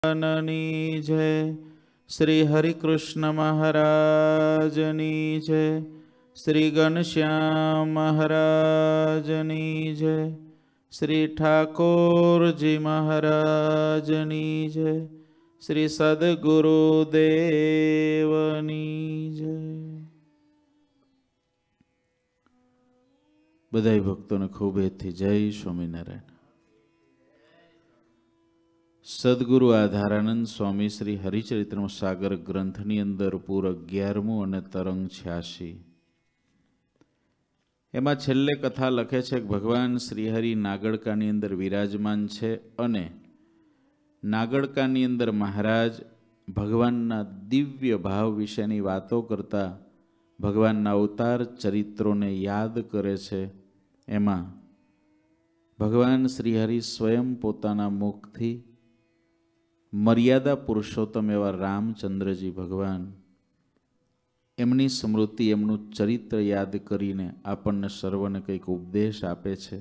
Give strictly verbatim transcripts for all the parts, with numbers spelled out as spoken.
ભગવાનની જય. શ્રી હરિકૃષ્ણ મહારાજની જય. શ્રી ઘનશ્યામ મહારાજની જય. શ્રી ઠાકોરજી મહારાજની જય. શ્રી સદગુરુદેવની જય. બધાય ભક્તોને ખૂબ હેતથી જય સ્વામિનારાયણ. સદગુરુ આધારાનંદ સ્વામી શ્રી હરિચરિત્ર સાગર ગ્રંથની અંદર પૂર અગિયારમું અને તરંગ છ્યાસી, એમાં છેલ્લે કથા લખે છે કે ભગવાન શ્રીહરિ નાગડકાની અંદર વિરાજમાન છે અને નાગડકાની અંદર મહારાજ ભગવાનના દિવ્ય ભાવ વિશેની વાતો કરતા ભગવાનના અવતાર ચરિત્રોને યાદ કરે છે. એમાં ભગવાન શ્રીહરિ સ્વયં પોતાના મુખથી મર્યાદા પુરુષોત્તમ એવા રામચંદ્રજી ભગવાન એમની સ્મૃતિ, એમનું ચરિત્ર યાદ કરીને આપણને સર્વને કંઈક ઉપદેશ આપે છે.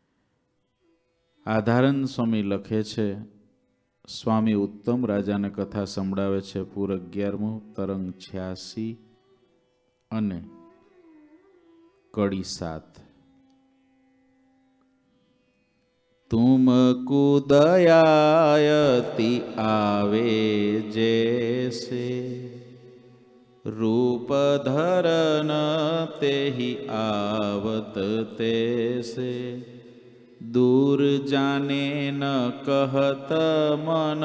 આધારાનંદ સ્વામી લખે છે, સ્વામી ઉત્તમ રાજાને કથા સંભળાવે છે. પૂર અગિયારમું તરંગ છ્યાસી અને કડી સાત. तुमको दयायति आवे जैसे रूप धरन तेहि आवत तैसे दूर जाने न कहत मन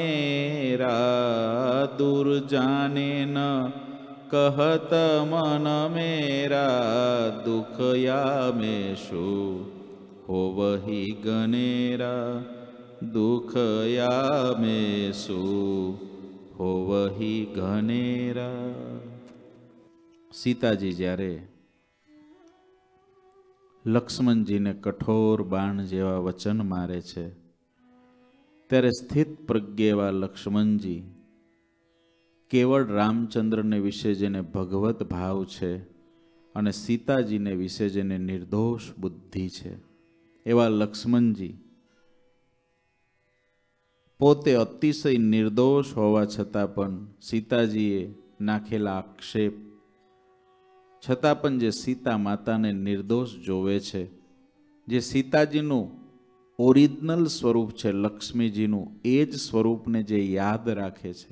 मेरा दूर जाने न कहत मन मेरा दुख या में शो हो वही गनेरा दुख या में सो हो वही घनेरा. સીતાજી જ્યારે લક્ષ્મણજીને કઠોર બાણ જેવા વચન મારે છે ત્યારે સ્થિત પ્રજ્ઞ એવા લક્ષ્મણજી કેવળ રામચંદ્રને વિશે જેને ભગવત ભાવ છે અને સીતાજીને વિશે જેને નિર્દોષ બુદ્ધિ છે એવા લક્ષ્મણજી પોતે અતિશય નિર્દોષ હોવા છતાં પણ સીતાજીએ નાખેલા આક્ષેપ છતાં પણ જે સીતા માતાને નિર્દોષ જોવે છે, જે સીતાજીનું ઓરિજિનલ સ્વરૂપ છે લક્ષ્મીજીનું, એ જ સ્વરૂપને જે યાદ રાખે છે,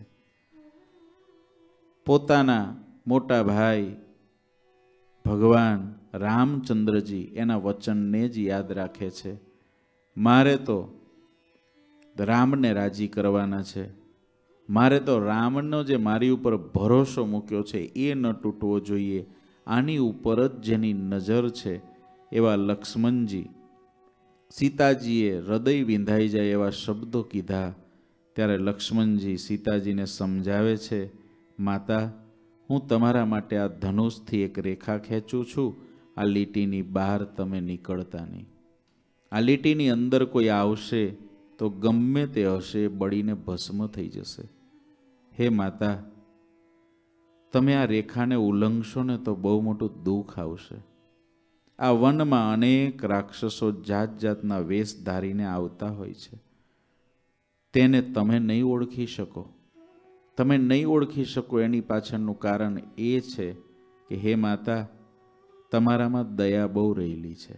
પોતાના મોટા ભાઈ ભગવાન રામચંદ્રજી એના વચનને જ યાદ રાખે છે. મારે તો રામને રાજી કરવાના છે, મારે તો રામનો જે મારી ઉપર ભરોસો મૂક્યો છે એ ન તૂટવો જોઈએ, આની ઉપર જ જેની નજર છે એવા લક્ષ્મણજી સીતાજીએ હૃદય વિંધાઈ જાય એવા શબ્દો કીધા. ત્યારે લક્ષ્મણજી સીતાજીને સમજાવે છે, માતા હું તમારા માટે આ ધનુષથી એક રેખા ખેંચું છું, આ લીટીની બહાર તમે નીકળતા નહીં. આ લીટીની અંદર કોઈ આવશે તો ગમે તે હશે બળીને ભસ્મ થઈ જશે. હે માતા, તમે આ રેખાને ઉલ્લંઘશો ને તો બહુ મોટું દુઃખ આવશે. આ વનમાં અનેક રાક્ષસો જાત જાતના વેશ ધારીને આવતા હોય છે, તેને તમે નહીં ઓળખી શકો. તમે નહીં ઓળખી શકો એની પાછળનું કારણ એ છે કે હે માતા, તમારામાં દયા બહુ રહેલી છે.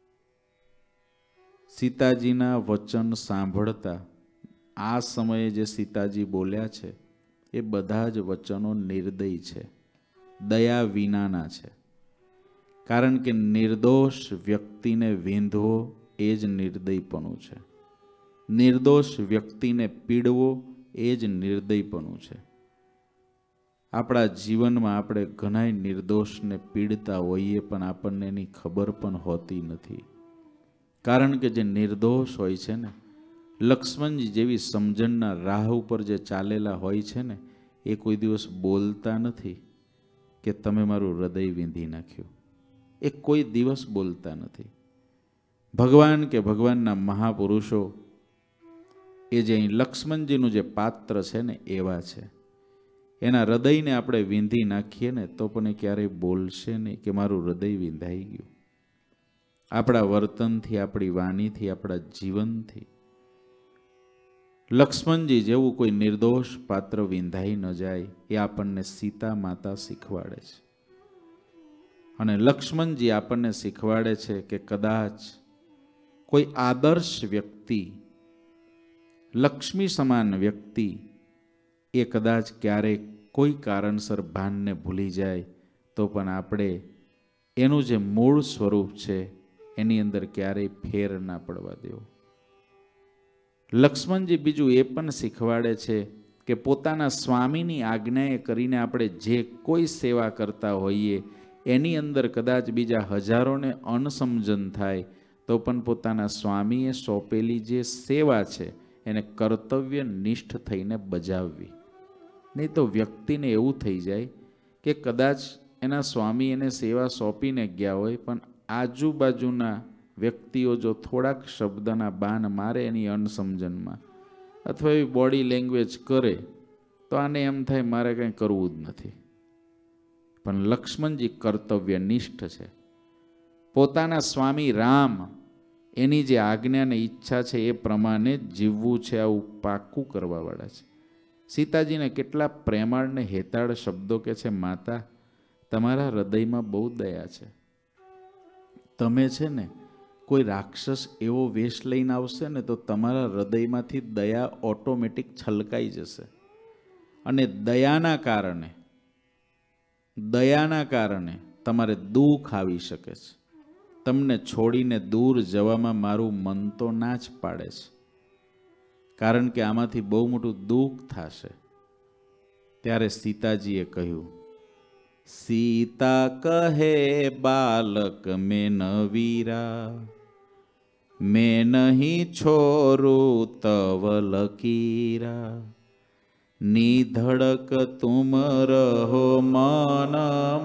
સીતાજીના વચન સાંભળતા આ સમયે જે સીતાજી બોલ્યા છે એ બધા જ વચનો નિર્દય છે, દયા વિનાના છે. કારણ કે નિર્દોષ વ્યક્તિને વિંધવો એ જ નિર્દયપણું છે, નિર્દોષ વ્યક્તિને પીડવો એ જ નિર્દયપણું છે. આપણા જીવનમાં આપણે ઘણા નિર્દોષને પીડતા હોઈએ પણ આપણને એની ખબર પણ હોતી નથી. કારણ કે જે નિર્દોષ હોય છે ને, લક્ષ્મણજી જેવી સમજણના રાહ ઉપર જે ચાલેલા હોય છે ને, એ કોઈ દિવસ બોલતા નથી કે તમે મારું હૃદય વીંધી નાખ્યું. એ કોઈ દિવસ બોલતા નથી. ભગવાન કે ભગવાનના મહાપુરુષો એ જે અહીં લક્ષ્મણજીનું જે પાત્ર છે ને એવા છે. એના હૃદયને આપણે વીંધી નાખીએ ને તો પણ એ ક્યારેય બોલશે નહીં કે મારું હૃદય વીંધાઈ ગયું. આપણા વર્તનથી, આપણી વાણીથી, આપણા જીવનથી લક્ષ્મણજી જેવું કોઈ નિર્દોષ પાત્ર વિંધાઈ ન જાય એ આપણને સીતા માતા શીખવાડે છે. અને લક્ષ્મણજી આપણને શીખવાડે છે કે કદાચ કોઈ આદર્શ વ્યક્તિ, લક્ષ્મી સમાન વ્યક્તિ એ કદાચ ક્યારેક કોઈ કારણસર ભાનને ભૂલી જાય તો પણ આપણે એનું જે મૂળ સ્વરૂપ છે એની અંદર ક્યારેય ફેર ના પડવા દેવો. લક્ષ્મણજી બીજું એ પણ શીખવાડે છે કે પોતાના સ્વામીની આજ્ઞાએ કરીને આપણે જે કોઈ સેવા કરતા હોઈએ એની અંદર કદાચ બીજા હજારોને અણસમજણ થાય તો પણ પોતાના સ્વામીએ સોંપેલી જે સેવા છે એને કર્તવ્ય નિષ્ઠ થઈને બજાવવી. નહીં તો વ્યક્તિને એવું થઈ જાય કે કદાચ એના સ્વામી એને સેવા સોંપીને ગયા હોય પણ આજુબાજુના વ્યક્તિઓ જો થોડાક શબ્દના બાન મારે એની અણસમજણમાં અથવા એવી બોડી લેંગ્વેજ કરે તો આને એમ થાય મારે કંઈ કરવું જ નથી. પણ લક્ષ્મણજી કર્તવ્યનિષ્ઠ છે. પોતાના સ્વામી રામ એની જે આજ્ઞા ને ઈચ્છા છે એ પ્રમાણે જીવવું છે, આવું પાક્કું કરવાવાળા છે. સીતાજીને કેટલા પ્રેમાળ ને હેતાળ શબ્દો કે છે, માતા તમારા હૃદયમાં બહુ દયા છે. તમે છે ને કોઈ રાક્ષસ એવો વેશ લઈને આવશે ને તો તમારા હૃદયમાંથી દયા ઓટોમેટિક છલકાઈ જશે. અને દયાના કારણે દયાના કારણે તમારે દુઃખ આવી શકે છે. તમને છોડીને દૂર જવામાં મારું મન તો ના જ પાડે છે, કારણ કે આમાંથી બહુ મોટું દુઃખ થશે. ત્યારે સીતાજીએ કહ્યું, સીતા કહે બાલક મેં ન વીરા, મેં નહીં છોરું તવ લકીરા, નિધડક તુમ રહો મન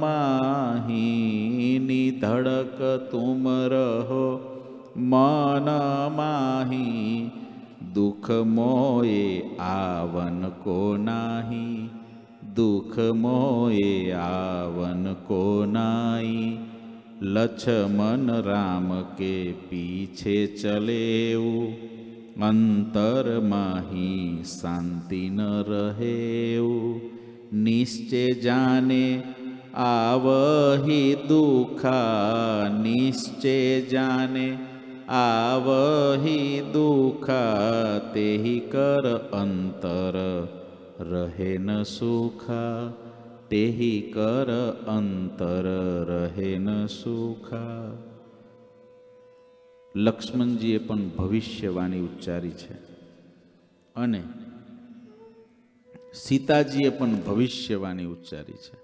માહી, નિધડક તુમ રહો મન માહી, દુઃખ મોએ આવન કો નાહી, દુઃખ મોએ આવન કો નાઈ, લક્ષ્મણ રામ કે પીછે ચલેવું, અંતર માહી શાંતિ ન રહેવું, નિશ્ચય જાને આવહી દુઃખા, નિશ્ચય જાને આવહી દુઃખા, તેહી કર અંતર રહે ન સુખા, તેહી કર અંતર રહે ન સુખા. લક્ષ્મણજીએ પણ ભવિષ્યવાણી ઉચ્ચારી છે અને સીતાજીએ પણ ભવિષ્યવાણી ઉચ્ચારી છે.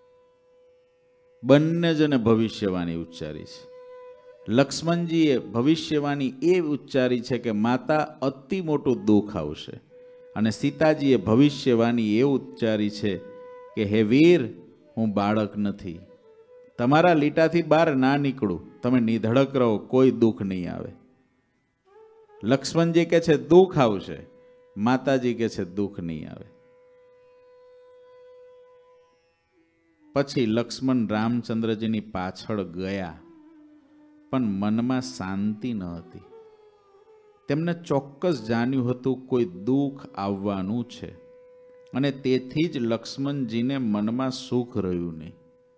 બંને જણે ભવિષ્યવાણી ઉચ્ચારી છે. લક્ષ્મણજીએ ભવિષ્યવાણી એ ઉચ્ચારી છે કે માતા અતિ મોટું દુઃખ આવશે, અને સીતાજીએ ભવિષ્યવાણી એ ઉચ્ચારી છે કે હે વીર, હું બાળક નથી, તમારા લીટાથી બહાર ના નીકળું, તમે નિધડક રહો, કોઈ દુઃખ નહીં આવે. લક્ષ્મણજી કે છે દુઃખ આવશે, માતાજી કે છે દુઃખ નહીં આવે. પછી લક્ષ્મણ રામચંદ્રજીની પાછળ ગયા, પણ મનમાં શાંતિ ન હતી. તેમને ચોક્કસ જાણ્યું હતું કોઈ દુઃખ આવવાનું છે, અને તેથી જ લક્ષ્મણજીને મનમાં સુખ રહ્યું નહીં.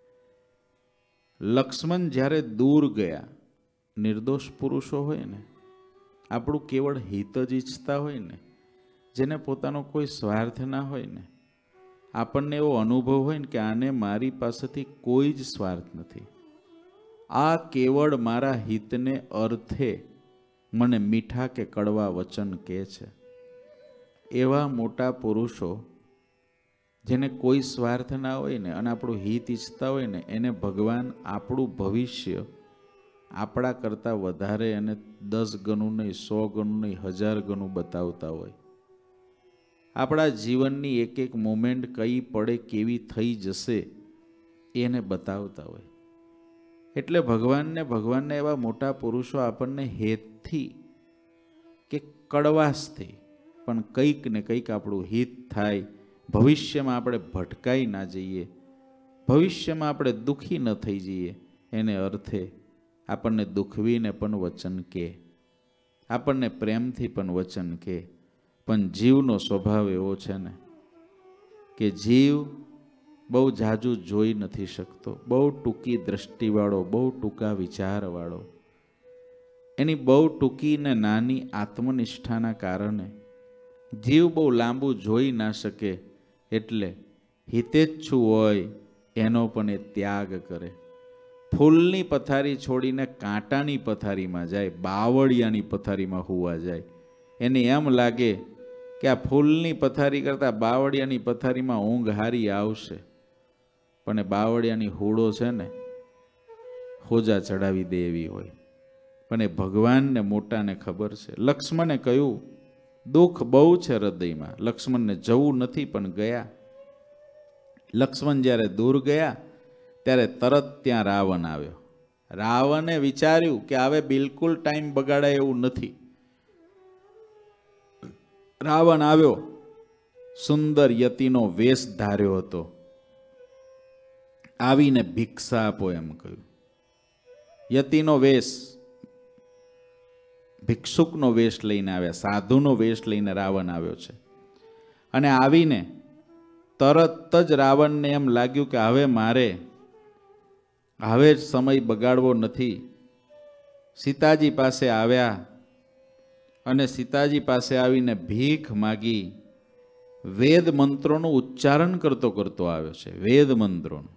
લક્ષ્મણ જ્યારે દૂર ગયા, નિર્દોષ પુરુષો હોય ને, આપણું કેવળ હિત જ ઈચ્છતા હોય ને, જેને પોતાનો કોઈ સ્વાર્થ ના હોય ને, આપણને એવો અનુભવ હોય ને કે આને મારી પાસેથી કોઈ જ સ્વાર્થ નથી, આ કેવળ મારા હિતને અર્થે મને મીઠા કે કડવા વચન કહે છે. એવા મોટા પુરુષો જેને કોઈ સ્વાર્થ ના હોય ને અને આપણું હિત ઈચ્છતા હોય ને, એને ભગવાન આપણું ભવિષ્ય આપણા કરતાં વધારે અને દસ ગણું નહીં, સો ગણું નહીં, હજાર ગણું બતાવતા હોય. આપણા જીવનની એક એક મોમેન્ટ કઈ પડે કેવી થઈ જશે એને બતાવતા હોય. એટલે ભગવાનને ભગવાનને એવા મોટા પુરુષો આપણને હેતથી કે કડવાશથી પણ કંઈક ને કંઈક આપણું હિત થાય, ભવિષ્યમાં આપણે ભટકાઈ ના જઈએ, ભવિષ્યમાં આપણે દુઃખી ન થઈ જઈએ, એને અર્થે આપણને દુખવીને પણ વચન કહે, આપણને પ્રેમથી પણ વચન કહે, પણ જીવનો સ્વભાવ એવો છે ને કે જીવ બહુ જાજુ જોઈ નથી શકતો, બહુ ટૂંકી દ્રષ્ટિવાળો, બહુ ટૂંકા વિચારવાળો. એની બહુ ટૂંકી ને નાની આત્મનિષ્ઠાના કારણે જીવ બહુ લાંબુ જોઈ ના શકે, એટલે હિતેચ્છુ હોય એનો પણ એ ત્યાગ કરે. ફૂલની પથારી છોડીને કાંટાની પથારીમાં જાય, બાવળિયાની પથારીમાં હોવા જાય. એને એમ લાગે કે આ ફૂલની પથારી કરતાં બાવળિયાની પથારીમાં ઊંઘ હારી આવશે, પણ એ બાવળિયાની હોડો છે ને હોજા ચડાવી દે એવી હોય. પણ એ ભગવાનને મોટાને ખબર છે. લક્ષ્મણે કહ્યું દુઃખ બહુ છે હૃદયમાં. લક્ષ્મણને જવું નથી પણ ગયા. લક્ષ્મણ જ્યારે દૂર ગયા ત્યારે તરત ત્યાં રાવણ આવ્યો. રાવણે વિચાર્યું કે હવે બિલકુલ ટાઈમ બગાડાય એવું નથી. રાવણ આવ્યો, સુંદર યતિનો વેશ ધાર્યો હતો. આવીને ભિક્ષા આપો એમ કહ્યું. યતિનો વેશ, ભિક્ષુકનો વેશ લઈને આવ્યા, સાધુનો વેશ લઈને રાવણ આવ્યો છે. અને આવીને તરત જ રાવણને એમ લાગ્યું કે હવે મારે હવે જ સમય બગાડવો નથી. સીતાજી પાસે આવ્યા અને સીતાજી પાસે આવીને ભીખ માગી. વેદ મંત્રોનું ઉચ્ચારણ કરતો કરતો આવ્યો છે, વેદ મંત્રોનું.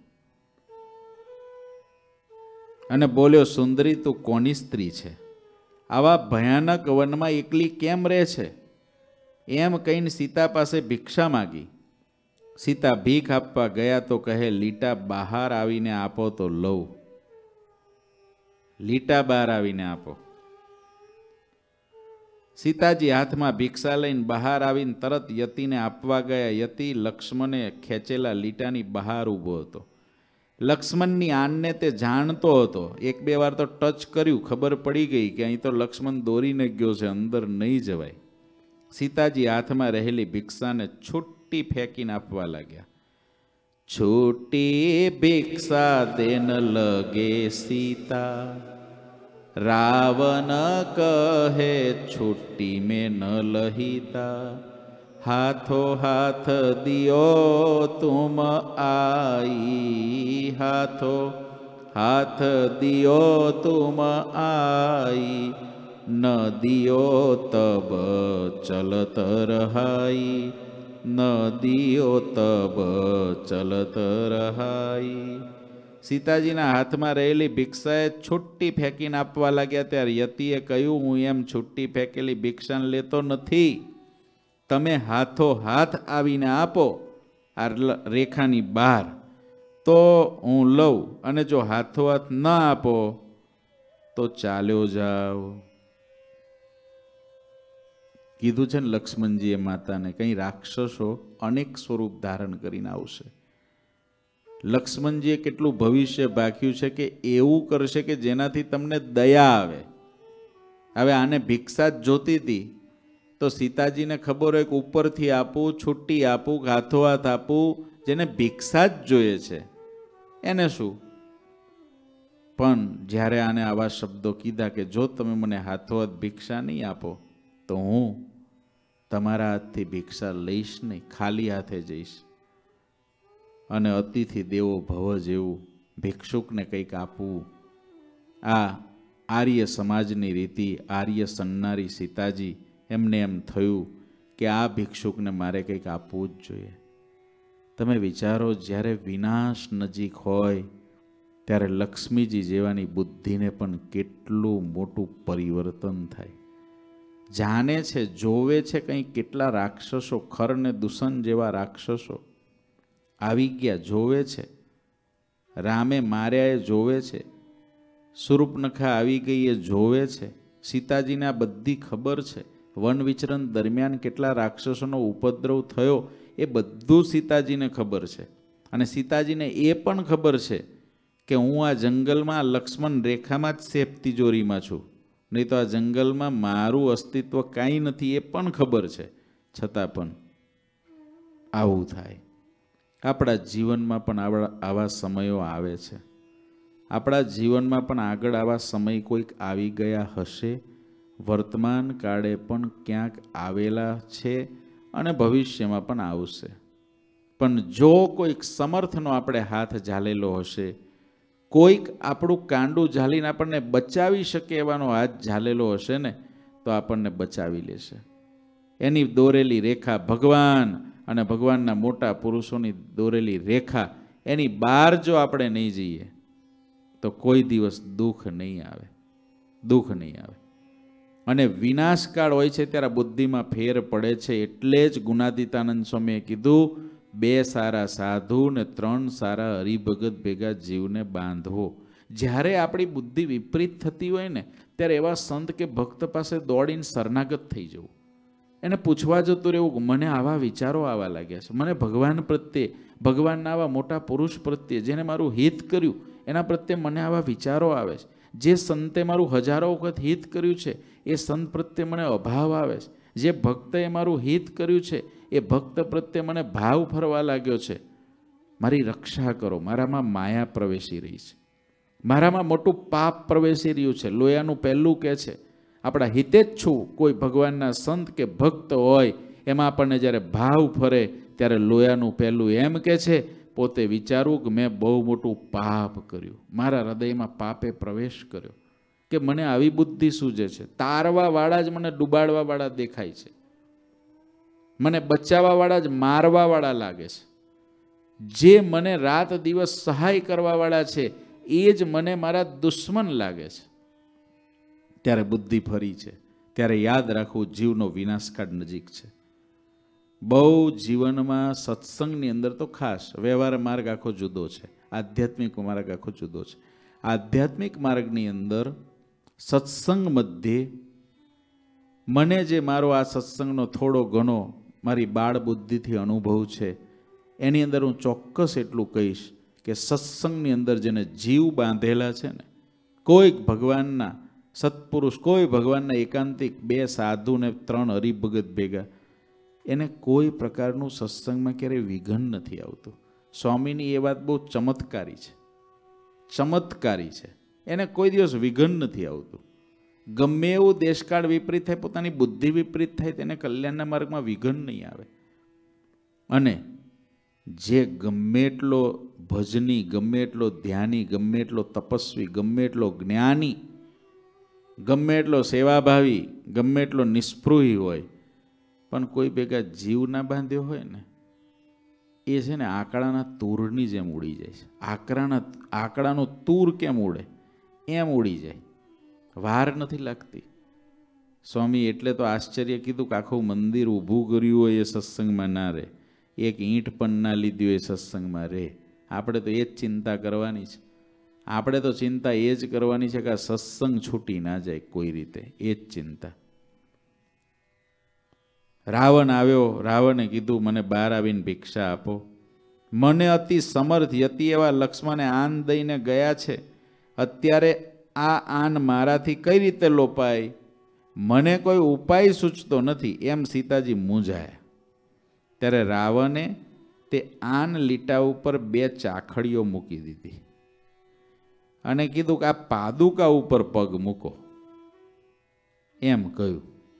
અને બોલ્યો, સુંદરી તું કોની સ્ત્રી છે? આવા ભયાનક વનમાં એકલી કેમ રહે છે? એમ કહીને સીતા પાસે ભિક્ષા માગી. સીતા ભીખ આપવા ગયા તો કહે, લીટા બહાર આવીને આપો તો લઉં. લીટા બહાર આવીને આપો. સીતાજી હાથમાં ભિક્ષા લઈને બહાર આવીને તરત યતિને આપવા ગયા. યતિ લક્ષ્મણે ખેંચેલા લીટાની બહાર ઊભો હતો. લક્ષ્મણની આનને તે જાણતો હતો. એક બે વાર તો ટચ કર્યું, ખબર પડી ગઈ કે અહીં તો લક્ષ્મણ દોરીને ગયો છે, અંદર નહીં જવાય. સીતાજી હાથમાં રહેલી ભિક્ષાને છૂટી ફેંકીને આપવા લાગ્યા. છૂટી ભિક્ષા દેન લગે સીતા, રાવણ કહે છૂટી મેં ન લહીતા. હાથો હાથ દિયો તુમ આઈ, હાથો હાથ દિયો તુમ આઈ. ન દિયો તબ ચલત રહાઈ, ન દિયો તબ ચલત રહાઈ. સીતાજીના હાથમાં રહેલી ભિક્ષાએ છૂટી ફેંકીને આપવા લાગ્યા. ત્યારે યતિએ કહ્યું, હું એમ છૂટી ફેંકેલી ભિક્ષાને લેતો નથી. તમે હાથો હાથ આવીને આપો આ રેખાની બહાર, તો હું લઉં. અને જો હાથો હાથ ન આપો તો ચાલ્યો જાઓ. કીધું છે ને લક્ષ્મણજીએ માતાને, કંઈ રાક્ષસો અનેક સ્વરૂપ ધારણ કરીને આવશે. લક્ષ્મણજીએ કેટલું ભવિષ્ય ભાખ્યું છે કે એવું કરશે કે જેનાથી તમને દયા આવે. હવે આને ભિક્ષા જ જોતી હતી તો સીતાજીને ખબર હોય કે ઉપરથી આપું, છૂટી આપું, હાથો હાથ આપું. જેને ભિક્ષા જ જોઈએ છે એને શું? પણ જ્યારે આને આવા શબ્દો કીધા કે જો તમે મને હાથો હાથ ભિક્ષા નહીં આપો તો હું તમારા હાથથી ભિક્ષા લઈશ નહીં, ખાલી હાથે જઈશ. અને અતિથિ દેવો ભવ જેવું ભિક્ષુકને કંઈક આપવું, આ આર્ય સમાજની રીતિ. આર્ય સન્નારી સીતાજી એમને એમ થયું કે આ ભિક્ષુકને મારે કંઈક આપવું જ જોઈએ. તમે વિચારો, જ્યારે વિનાશ નજીક હોય ત્યારે લક્ષ્મીજી જેવાની બુદ્ધિને પણ કેટલું મોટું પરિવર્તન થાય. જાણે છે, જોવે છે કંઈ કેટલા રાક્ષસો, ખર ને દૂષણ જેવા રાક્ષસો આવી ગયા, જોવે છે. રામે માર્યા એ જોવે છે. સુરૂપનખા આવી ગઈ એ જોવે છે. સીતાજીને આ બધી ખબર છે. વન વિચરણ દરમિયાન કેટલા રાક્ષસોનો ઉપદ્રવ થયો એ બધું સીતાજીને ખબર છે. અને સીતાજીને એ પણ ખબર છે કે હું આ જંગલમાં લક્ષ્મણ રેખામાં જ સેફ તિજોરીમાં છું, નહીં તો આ જંગલમાં મારું અસ્તિત્વ કાંઈ નથી, એ પણ ખબર છે. છતાં પણ આવું થાય. આપણા જીવનમાં પણ આવા આવા સમયો આવે છે. આપણા જીવનમાં પણ આગળ આવા સમય કોઈક આવી ગયા હશે વર્તમાન કાળે પણ ક્યાંક આવેલા છે અને ભવિષ્યમાં પણ આવશે. પણ જો કોઈક સમર્થનો આપણે હાથ ઝાલેલો હશે, કોઈક આપણું કાંડું ઝાલીને આપણને બચાવી શકે એવાનો હાથ ઝાલેલો હશે ને, તો આપણને બચાવી લેશે. એની દોરેલી રેખા ભગવાન અને ભગવાનના મોટા પુરુષોની દોરેલી રેખા, એની બહાર જો આપણે નહીં જઈએ તો કોઈ દિવસ દુઃખ નહીં આવે, દુઃખ નહીં આવે. અને વિનાશકાળ હોય છે ત્યારે બુદ્ધિમાં ફેર પડે છે. એટલે જ ગુણાતીતાનંદ સ્વામીએ કીધું, બે સારા સાધુ ને ત્રણ સારા હરિભગત ભેગા જીવને બાંધવો. જ્યારે આપણી બુદ્ધિ વિપરીત થતી હોય ને, ત્યારે એવા સંત કે ભક્ત પાસે દોડીને શરણાગત થઈ જવું, એને પૂછવા જતું રહેવું, મને આવા વિચારો આવવા લાગ્યા છે, મને ભગવાન પ્રત્યે, ભગવાનના આવા મોટા પુરુષ પ્રત્યે જેને મારું હિત કર્યું એના પ્રત્યે મને આવા વિચારો આવે છે. જે સંતે મારું હજારો વખત હિત કર્યું છે એ સંત પ્રત્યે મને અભાવ આવે છે. જે ભક્તએ મારું હિત કર્યું છે એ ભક્ત પ્રત્યે મને ભાવ ફરવા લાગ્યો છે. મારી રક્ષા કરો, મારામાં માયા પ્રવેશી રહી છે, મારામાં મોટું પાપ પ્રવેશી રહ્યું છે. લોયાનું પહેલું કહે છે, આપણા હિતે જ છું. કોઈ ભગવાનના સંત કે ભક્ત હોય એમાં આપણને જ્યારે ભાવ ફરે ત્યારે લોયાનું પહેલું એમ કહે છે, પોતે વિચારવું કે મેં બહુ મોટું પાપ કર્યું, મારા હૃદયમાં પાપે પ્રવેશ કર્યો, કે મને આવી બુદ્ધિ સૂજે છે. તારવા વાળા જ મને ડૂબાડવા વાળા દેખાય છે, મને બચાવવા વાળા જ મારવા વાળા લાગે છે. જે મને રાત દિવસ સહાય કરવા વાળા છે એ જ મને મારા દુશ્મન લાગે છે. ત્યારે બુદ્ધિ ફરી છે. ત્યારે યાદ રાખવું, જીવનો વિનાશકાળ નજીક છે. બહુ જીવનમાં સત્સંગની અંદર તો ખાસ, વ્યવહાર માર્ગ આખો જુદો છે, આધ્યાત્મિક માર્ગ આખો જુદો છે. આધ્યાત્મિક માર્ગની અંદર સત્સંગ મધ્યે મને જે મારો આ સત્સંગનો થોડો ઘણો મારી બાળ બુદ્ધિથી અનુભવ છે, એની અંદર હું ચોક્કસ એટલું કહીશ કે સત્સંગની અંદર જેને જીવ બાંધેલા છે ને, કોઈક ભગવાનના સત્પુરુષ, કોઈ ભગવાનના એકાંતિક બે સાધુ ને ત્રણ હરિભગત ભેગા, એને કોઈ પ્રકારનું સત્સંગમાં ક્યારેય વિઘન નથી આવતું. સ્વામીની એ વાત બહુ ચમત્કારી છે, ચમત્કારી છે. એને કોઈ દિવસ વિઘન નથી આવતું. ગમે એવું દેશકાળ વિપરીત થાય, પોતાની બુદ્ધિ વિપરીત થાય, તેને કલ્યાણના માર્ગમાં વિઘન નહીં આવે. અને જે ગમે એટલો ભજની, ગમે એટલો ધ્યાની, ગમે એટલો તપસ્વી, ગમે એટલો જ્ઞાની, ગમે એટલો સેવાભાવી, ગમે એટલો નિસ્પૃહી હોય, પણ કોઈ ભેગા જીવ ના બાંધ્યો હોય ને, એ છે ને આંકડાના તૂરની જેમ ઉડી જાય છે. આંકડાના આંકડાનું તૂર કેમ ઉડે એમ ઉડી જાય, વાર નથી લાગતી. સ્વામી એટલે તો આશ્ચર્ય કીધું કે આખું મંદિર ઊભું કર્યું હોય એ સત્સંગમાં ના રહે, એક ઈંટ પણ ના લીધી હોય સત્સંગમાં રહે. આપણે તો એ જ ચિંતા કરવાની છે. આપણે તો ચિંતા એ જ કરવાની છે કે આ સત્સંગ છૂટી ના જાય કોઈ રીતે, એ જ ચિંતા. રાવણ આવ્યો, રાવણે કીધું મને બહાર આવીને ભિક્ષા આપો. મને અતિ સમર્થ યતિ એવા લક્ષ્મણે આન દઈને ગયા છે, અત્યારે આ આન મારાથી કઈ રીતે લોપાય, મને કોઈ ઉપાય સૂચતો નથી, એમ સીતાજી મૂંઝાયા. ત્યારે રાવણે તે આન લીટા ઉપર બે ચાખડીઓ મૂકી દીધી અને કીધું કે આ પાદુકા ઉપર પગ મૂકો, એમ કહ્યું.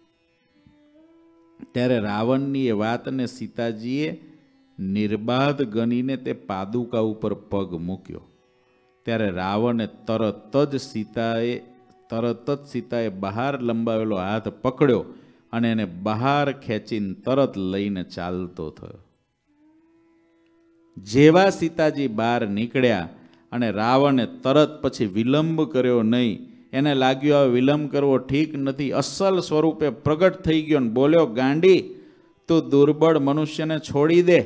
ત્યારે રાવણની એ વાતને સીતાજીએ નિર્બાધ ગણીને તે પાદુકા ઉપર પગ મૂક્યો. ત્યારે રાવણે તરત જ સીતાએ તરત જ સીતાએ બહાર લંબાવેલો હાથ પકડ્યો અને એને બહાર ખેંચીને તરત લઈને ચાલતો થયો. જેવા સીતાજી બહાર નીકળ્યા અને રાવણે તરત પછી વિલંબ કર્યો નહીં. એને લાગ્યું આ વિલંબ કરવો ઠીક નથી, અસલ સ્વરૂપે પ્રગટ થઈ ગયો ને બોલ્યો, ગાંડી તું દુર્બળ મનુષ્યને છોડી દે,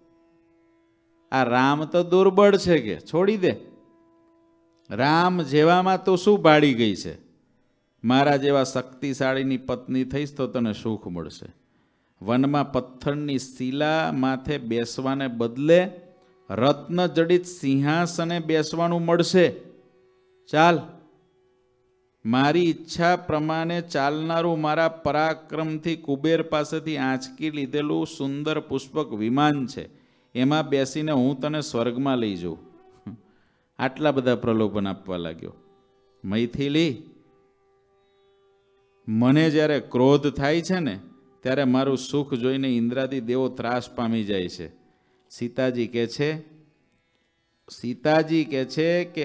આ રામ તો દુર્બળ છે કે છોડી દે. રામ જેવામાં તું શું ભાડી ગઈ છે, મારા જેવા શક્તિશાળીની પત્ની થઈશ તો તને સુખ મળશે. વનમાં પથ્થરની શિલા માથે બેસવાને બદલે રત્ન જડિત સિંહાસને બેસવાનું મળશે. ચાલ, મારી ઈચ્છા પ્રમાણે ચાલનારું મારા પરાક્રમથી કુબેર પાસેથી આંચકી લીધેલું સુંદર પુષ્પક વિમાન છે, એમાં બેસીને હું તને સ્વર્ગમાં લઈ જાઉં. આટલા બધા પ્રલોભન આપવા લાગ્યો. મૈથિલી મને જ્યારે ક્રોધ થાય છે ને ત્યારે મારું સુખ જોઈને ઇન્દ્રાદી દેવો ત્રાસ પામી જાય છે. સીતાજી કહે છે સીતાજી કહે છે કે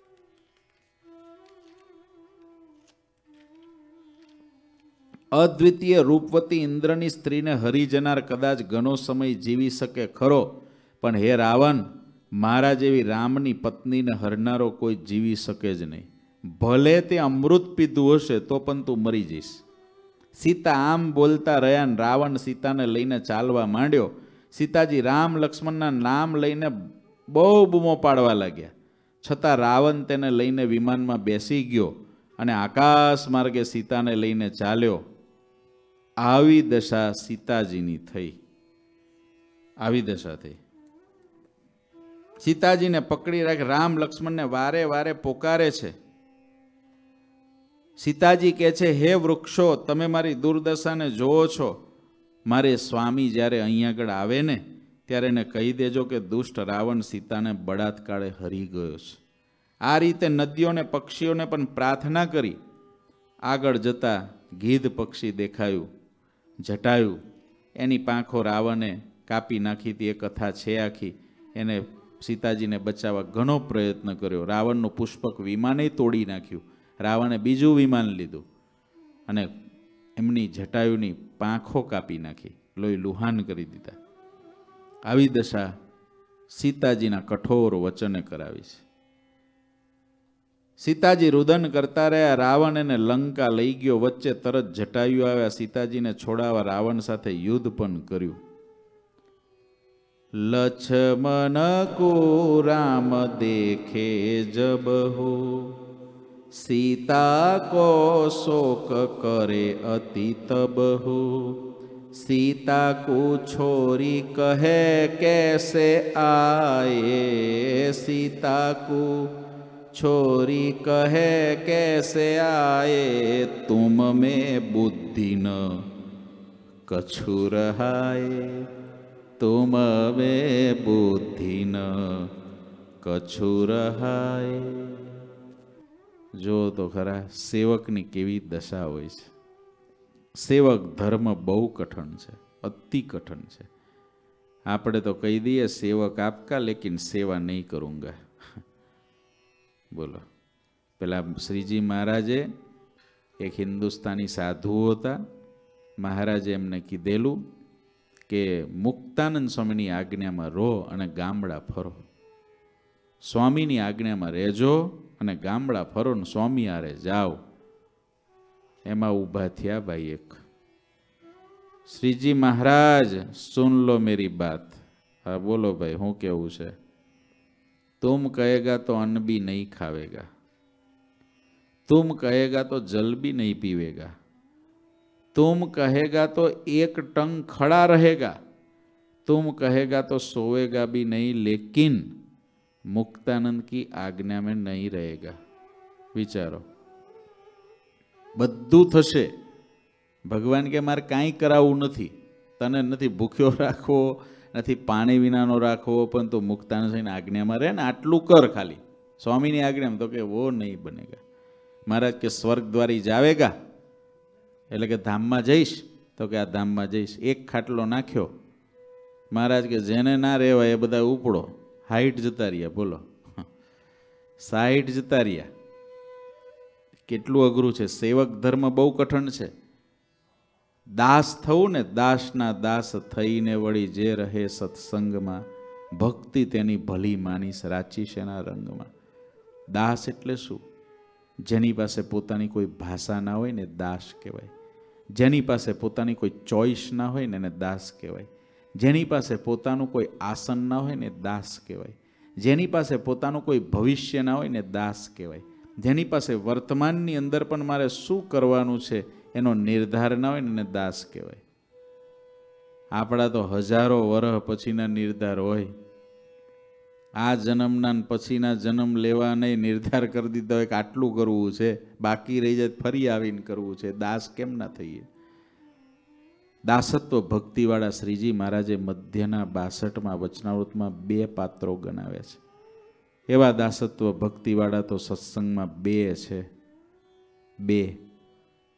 અદ્વિતીય રૂપવતી ઇન્દ્રની સ્ત્રીને હરી જનાર કદાચ ઘણો સમય જીવી શકે ખરો, પણ હે રાવણ, મારા જેવી રામની પત્નીને હરનારો કોઈ જીવી શકે જ નહીં. ભલે તે અમૃત પીધું હશે તો પણ તું મરી જઈશ. સીતા આમ બોલતા રહ્યા ને રાવણ સીતાને લઈને ચાલવા માંડ્યો. સીતાજી રામ લક્ષ્મણના નામ લઈને બહુ બૂમો પાડવા લાગ્યા, છતાં રાવણ તેને લઈને વિમાનમાં બેસી ગયો અને આકાશ માર્ગે સીતાને લઈને ચાલ્યો. આવી દશા સીતાજીની થઈ. આવી દશા થઈ. સીતાજીને પકડી રાખી રામ લક્ષ્મણને વારે વારે પોકારે છે. સીતાજી કહે છે, હે વૃક્ષો, તમે મારી દુર્દશાને જોવો છો. મારે સ્વામી જ્યારે અહીંયા આગળ આવે ને ત્યારે એને કહી દેજો કે દુષ્ટ રાવણ સીતાને બળાત્કારે હરી ગયો છે. આ રીતે નદીઓને પક્ષીઓને પણ પ્રાર્થના કરી. આગળ જતા ગીધ પક્ષી દેખાયું, જટાયું. એની પાંખો રાવણે કાપી નાખી હતી. એ કથા છે આખી. એને સીતાજીને બચાવવા ઘણો પ્રયત્ન કર્યો. રાવણનું પુષ્પક વિમાને તોડી નાખ્યું. રાવણે બીજું વિમાન લીધું અને એમની જટાયુની પાંખો કાપી નાખી, લોહી લુહાન કરી દીધા. આવી દશા સીતાજીના કઠોર વચને કરાવી છે. સીતાજી રુદન કરતા રહ્યા. રાવણ એને લંકા લઈ ગયો. વચ્ચે તરત જટાયુ આવ્યા. સીતાજીને છોડાવવા રાવણ સાથે યુદ્ધ પણ કર્યું. લક્ષ્મણ કો રામ દેખે જબ હો, सीता को शोक करे अति तब हो. सीता को छोरी कहे कैसे आए, सीता को छोरी कहे कैसे आए. तुम में बुद्धि न कछु रहाए, तुम में बुद्धि न कछु रहाए. જો તો ખરા સેવકની કેવી દશા હોય છે. સેવક ધર્મ બહુ કઠણ છે, અતિ કઠણ છે. આપણે તો કહી દઈએ સેવક આપકા લેકિન સેવા નહીં કरूंगा. બોલો, પેલા શ્રીજી મહારાજે એક હિન્દુસ્તાની સાધુઓ હતા. મહારાજે એમને કીધેલું કે મુક્તાનંદ સ્વામીની આજ્ઞામાં રહો અને ગામડા ફરો. સ્વામીની આજ્ઞામાં રહેજો અને ગામડા ફરો ને સ્વામી આરે જાઓ. એમાં ઊભા થયા ભાઈ એક. શ્રીજી મહારાજ, સુન લો મેરી બાત. હા બોલો ભાઈ, શું કેવું છે? तुम कहेगा तो अन्न भी नहीं खावेगा, तुम कहेगा तो जल भी नहीं पीवेगा, तुम कहेगा तो एक टंग खड़ा रहेगा, तुम कहेगा तो सोएगा भी नहीं, लेकिन मुक्तानंद की आज्ञा में नहीं रहेगा. विचारो, બધું થશે. ભગવાન કે મારે કાંઈ કરાવવું નથી, તને નથી ભૂખ્યો રાખવો, નથી પાણી વિનાનો રાખવો, પણ તું મુક્તાનંદની આજ્ઞામાં રહે ને આટલું કર ખાલી. સ્વામીની આજ્ઞામાં તો કે વો નહીં બનેગા. મહારાજ કે સ્વર્ગ દ્વારી જાવેગા, એટલે કે ધામમાં જઈશ, તો કે આ ધામમાં જઈશ. એક ખાટલો નાખ્યો. મહારાજ કે જેને ના રહેવાય એ બધા ઉપડો. હાઈટ જતા રહ્યા. બોલો, સાઈઠ જતા રહ્યા. કેટલું અઘરું છે. સેવક ધર્મ બહુ કઠણ છે. દાસ થવું ને, દાસના દાસ થઈને વળી જે રહે સત્સંગમાં, ભક્તિ તેની ભલી માનીશ રાચી શેના રંગમાં. દાસ એટલે શું? જેની પાસે પોતાની કોઈ ભાષા ના હોય ને દાસ કહેવાય. જેની પાસે પોતાની કોઈ ચોઈસ ના હોય ને એને દાસ કહેવાય. જેની પાસે પોતાનું કોઈ આસન ના હોય ને દાસ કહેવાય. જેની પાસે પોતાનું કોઈ ભવિષ્ય ના હોય ને દાસ કહેવાય. જેની પાસે વર્તમાનની અંદર પણ મારે શું કરવાનું છે એનો નિર્ધાર ના હોય ને એને દાસ કહેવાય. આપણા તો હજારો વર્ષ પછીના નિર્ધાર હોય. આ જન્મના પછીના જન્મ લેવા નહીં નિર્ધાર કરી દીધો હોય કે આટલું કરવું છે, બાકી રહી જાય ફરી આવીને કરવું છે. દાસ કેમ ના થઈએ? દાસત્વ ભક્તિવાળા શ્રીજી મહારાજે મધ્યના બાસઠમાં વચનાવૃતમાં બે પાત્રો ગણાવ્યા છે. એવા દાસત્વ ભક્તિવાળા તો સત્સંગમાં બે છે. બે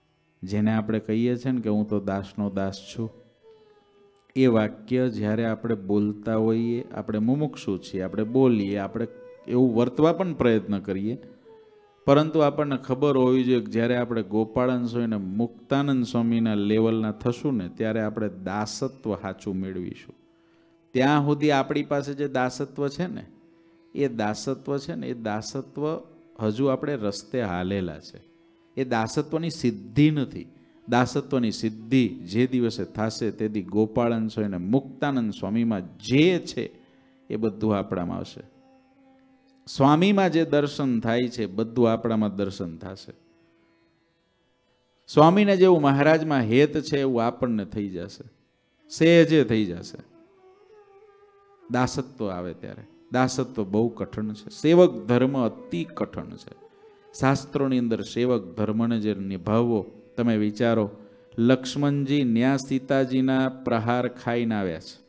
જેને આપણે કહીએ છીએ ને કે હું તો દાસનો દાસ છું, એ વાક્ય જ્યારે આપણે બોલતા હોઈએ, આપણે મુમુક્ષુ છીએ, આપણે બોલીએ, આપણે એવું વર્તવા પણ પ્રયત્ન કરીએ, પરંતુ આપણને ખબર હોવી જોઈએ કે જ્યારે આપણે ગોપાળન સ્વામી અને મુક્તાનંદ સ્વામીના લેવલના થશું ને ત્યારે આપણે દાસત્વ સાચું મેળવીશું. ત્યાં સુધી આપણી પાસે જે દાસત્વ છે ને એ દાસત્વ છે ને એ દાસત્વ હજુ આપણે રસ્તે હાલેલા છે. એ દાસત્વની સિદ્ધિ નથી. દાસત્વની સિદ્ધિ જે દિવસે થશે તેથી ગોપાળન સ્વામી અને મુક્તાનંદ સ્વામીમાં જે છે એ બધું આપણામાં આવશે. સ્વામીમાં જે દર્શન થાય છે બધું આપણામાં દર્શન થશે. સ્વામીને જેવું મહારાજમાં હેત છે એવું આપણને થઈ જશે, સહેજે થઈ જશે. દાસત્વ આવે ત્યારે. દાસત્વ બહુ કઠણ છે. સેવક ધર્મ અતિ કઠણ છે. શાસ્ત્રોની અંદર સેવક ધર્મને જે નિભાવવો, તમે વિચારો, લક્ષ્મણજી ન્યા સીતાજીના પ્રહાર ખાઈને આવ્યા છે.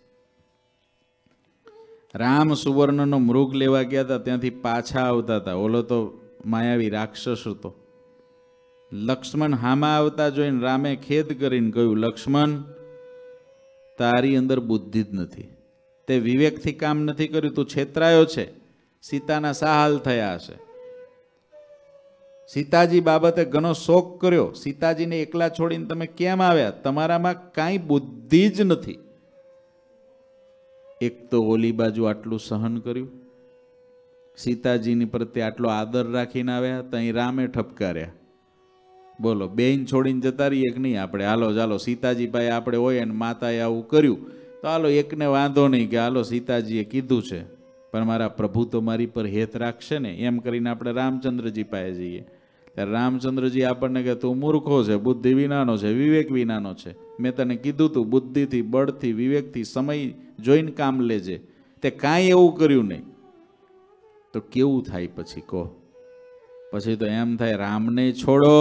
રામ સુવર્ણનો મૃગ લેવા ગયા હતા, ત્યાંથી પાછા આવતા હતા. ઓલો તો માયાવી રાક્ષસ હતો. લક્ષ્મણ હામા આવતા જોઈને રામે ખેદ કરીને કહ્યું, લક્ષ્મણ, તારી અંદર બુદ્ધિ જ નથી, તે વિવેકથી કામ નથી કર્યું, તું છેતરાયો છે. સીતાના સા હાલ થયા હશે. સીતાજી બાબતે ઘણો શોક કર્યો. સીતાજીને એકલા છોડીને તમે કેમ આવ્યા? તમારામાં કાંઈ બુદ્ધિ જ નથી. એક તો ઓલી બાજુ આટલું સહન કર્યું, સીતાજીની પ્રત્યે આટલો આદર રાખીને આવ્યા, ત્યાં રામે ઠપકાર્યા. બોલો, બેન છોડીને જતા રહીએ કે નહીં આપણે? હાલો ચાલો, સીતાજી પાસે આપણે હોય અને માતાએ આવું કર્યું તો હાલો, એકને વાંધો નહીં કે હાલો સીતાજીએ કીધું છે, પણ મારા પ્રભુ તો મારી પર હેત રાખશે ને, એમ કરીને આપણે રામચંદ્રજી પાસે જઈએ. ત્યારે રામચંદ્રજી આપણને કે તું મૂર્ખો છે, બુદ્ધિ વિનાનો છે, વિવેક વિનાનો છે. મેં તને કીધું તું બુદ્ધિથી, બળથી, વિવેકથી સમય જોઈને કામ લેજે, તે કાંઈ એવું કર્યું નહીં. તો કેવું થાય પછી કહો? પછી તો એમ થાય રામને છોડો,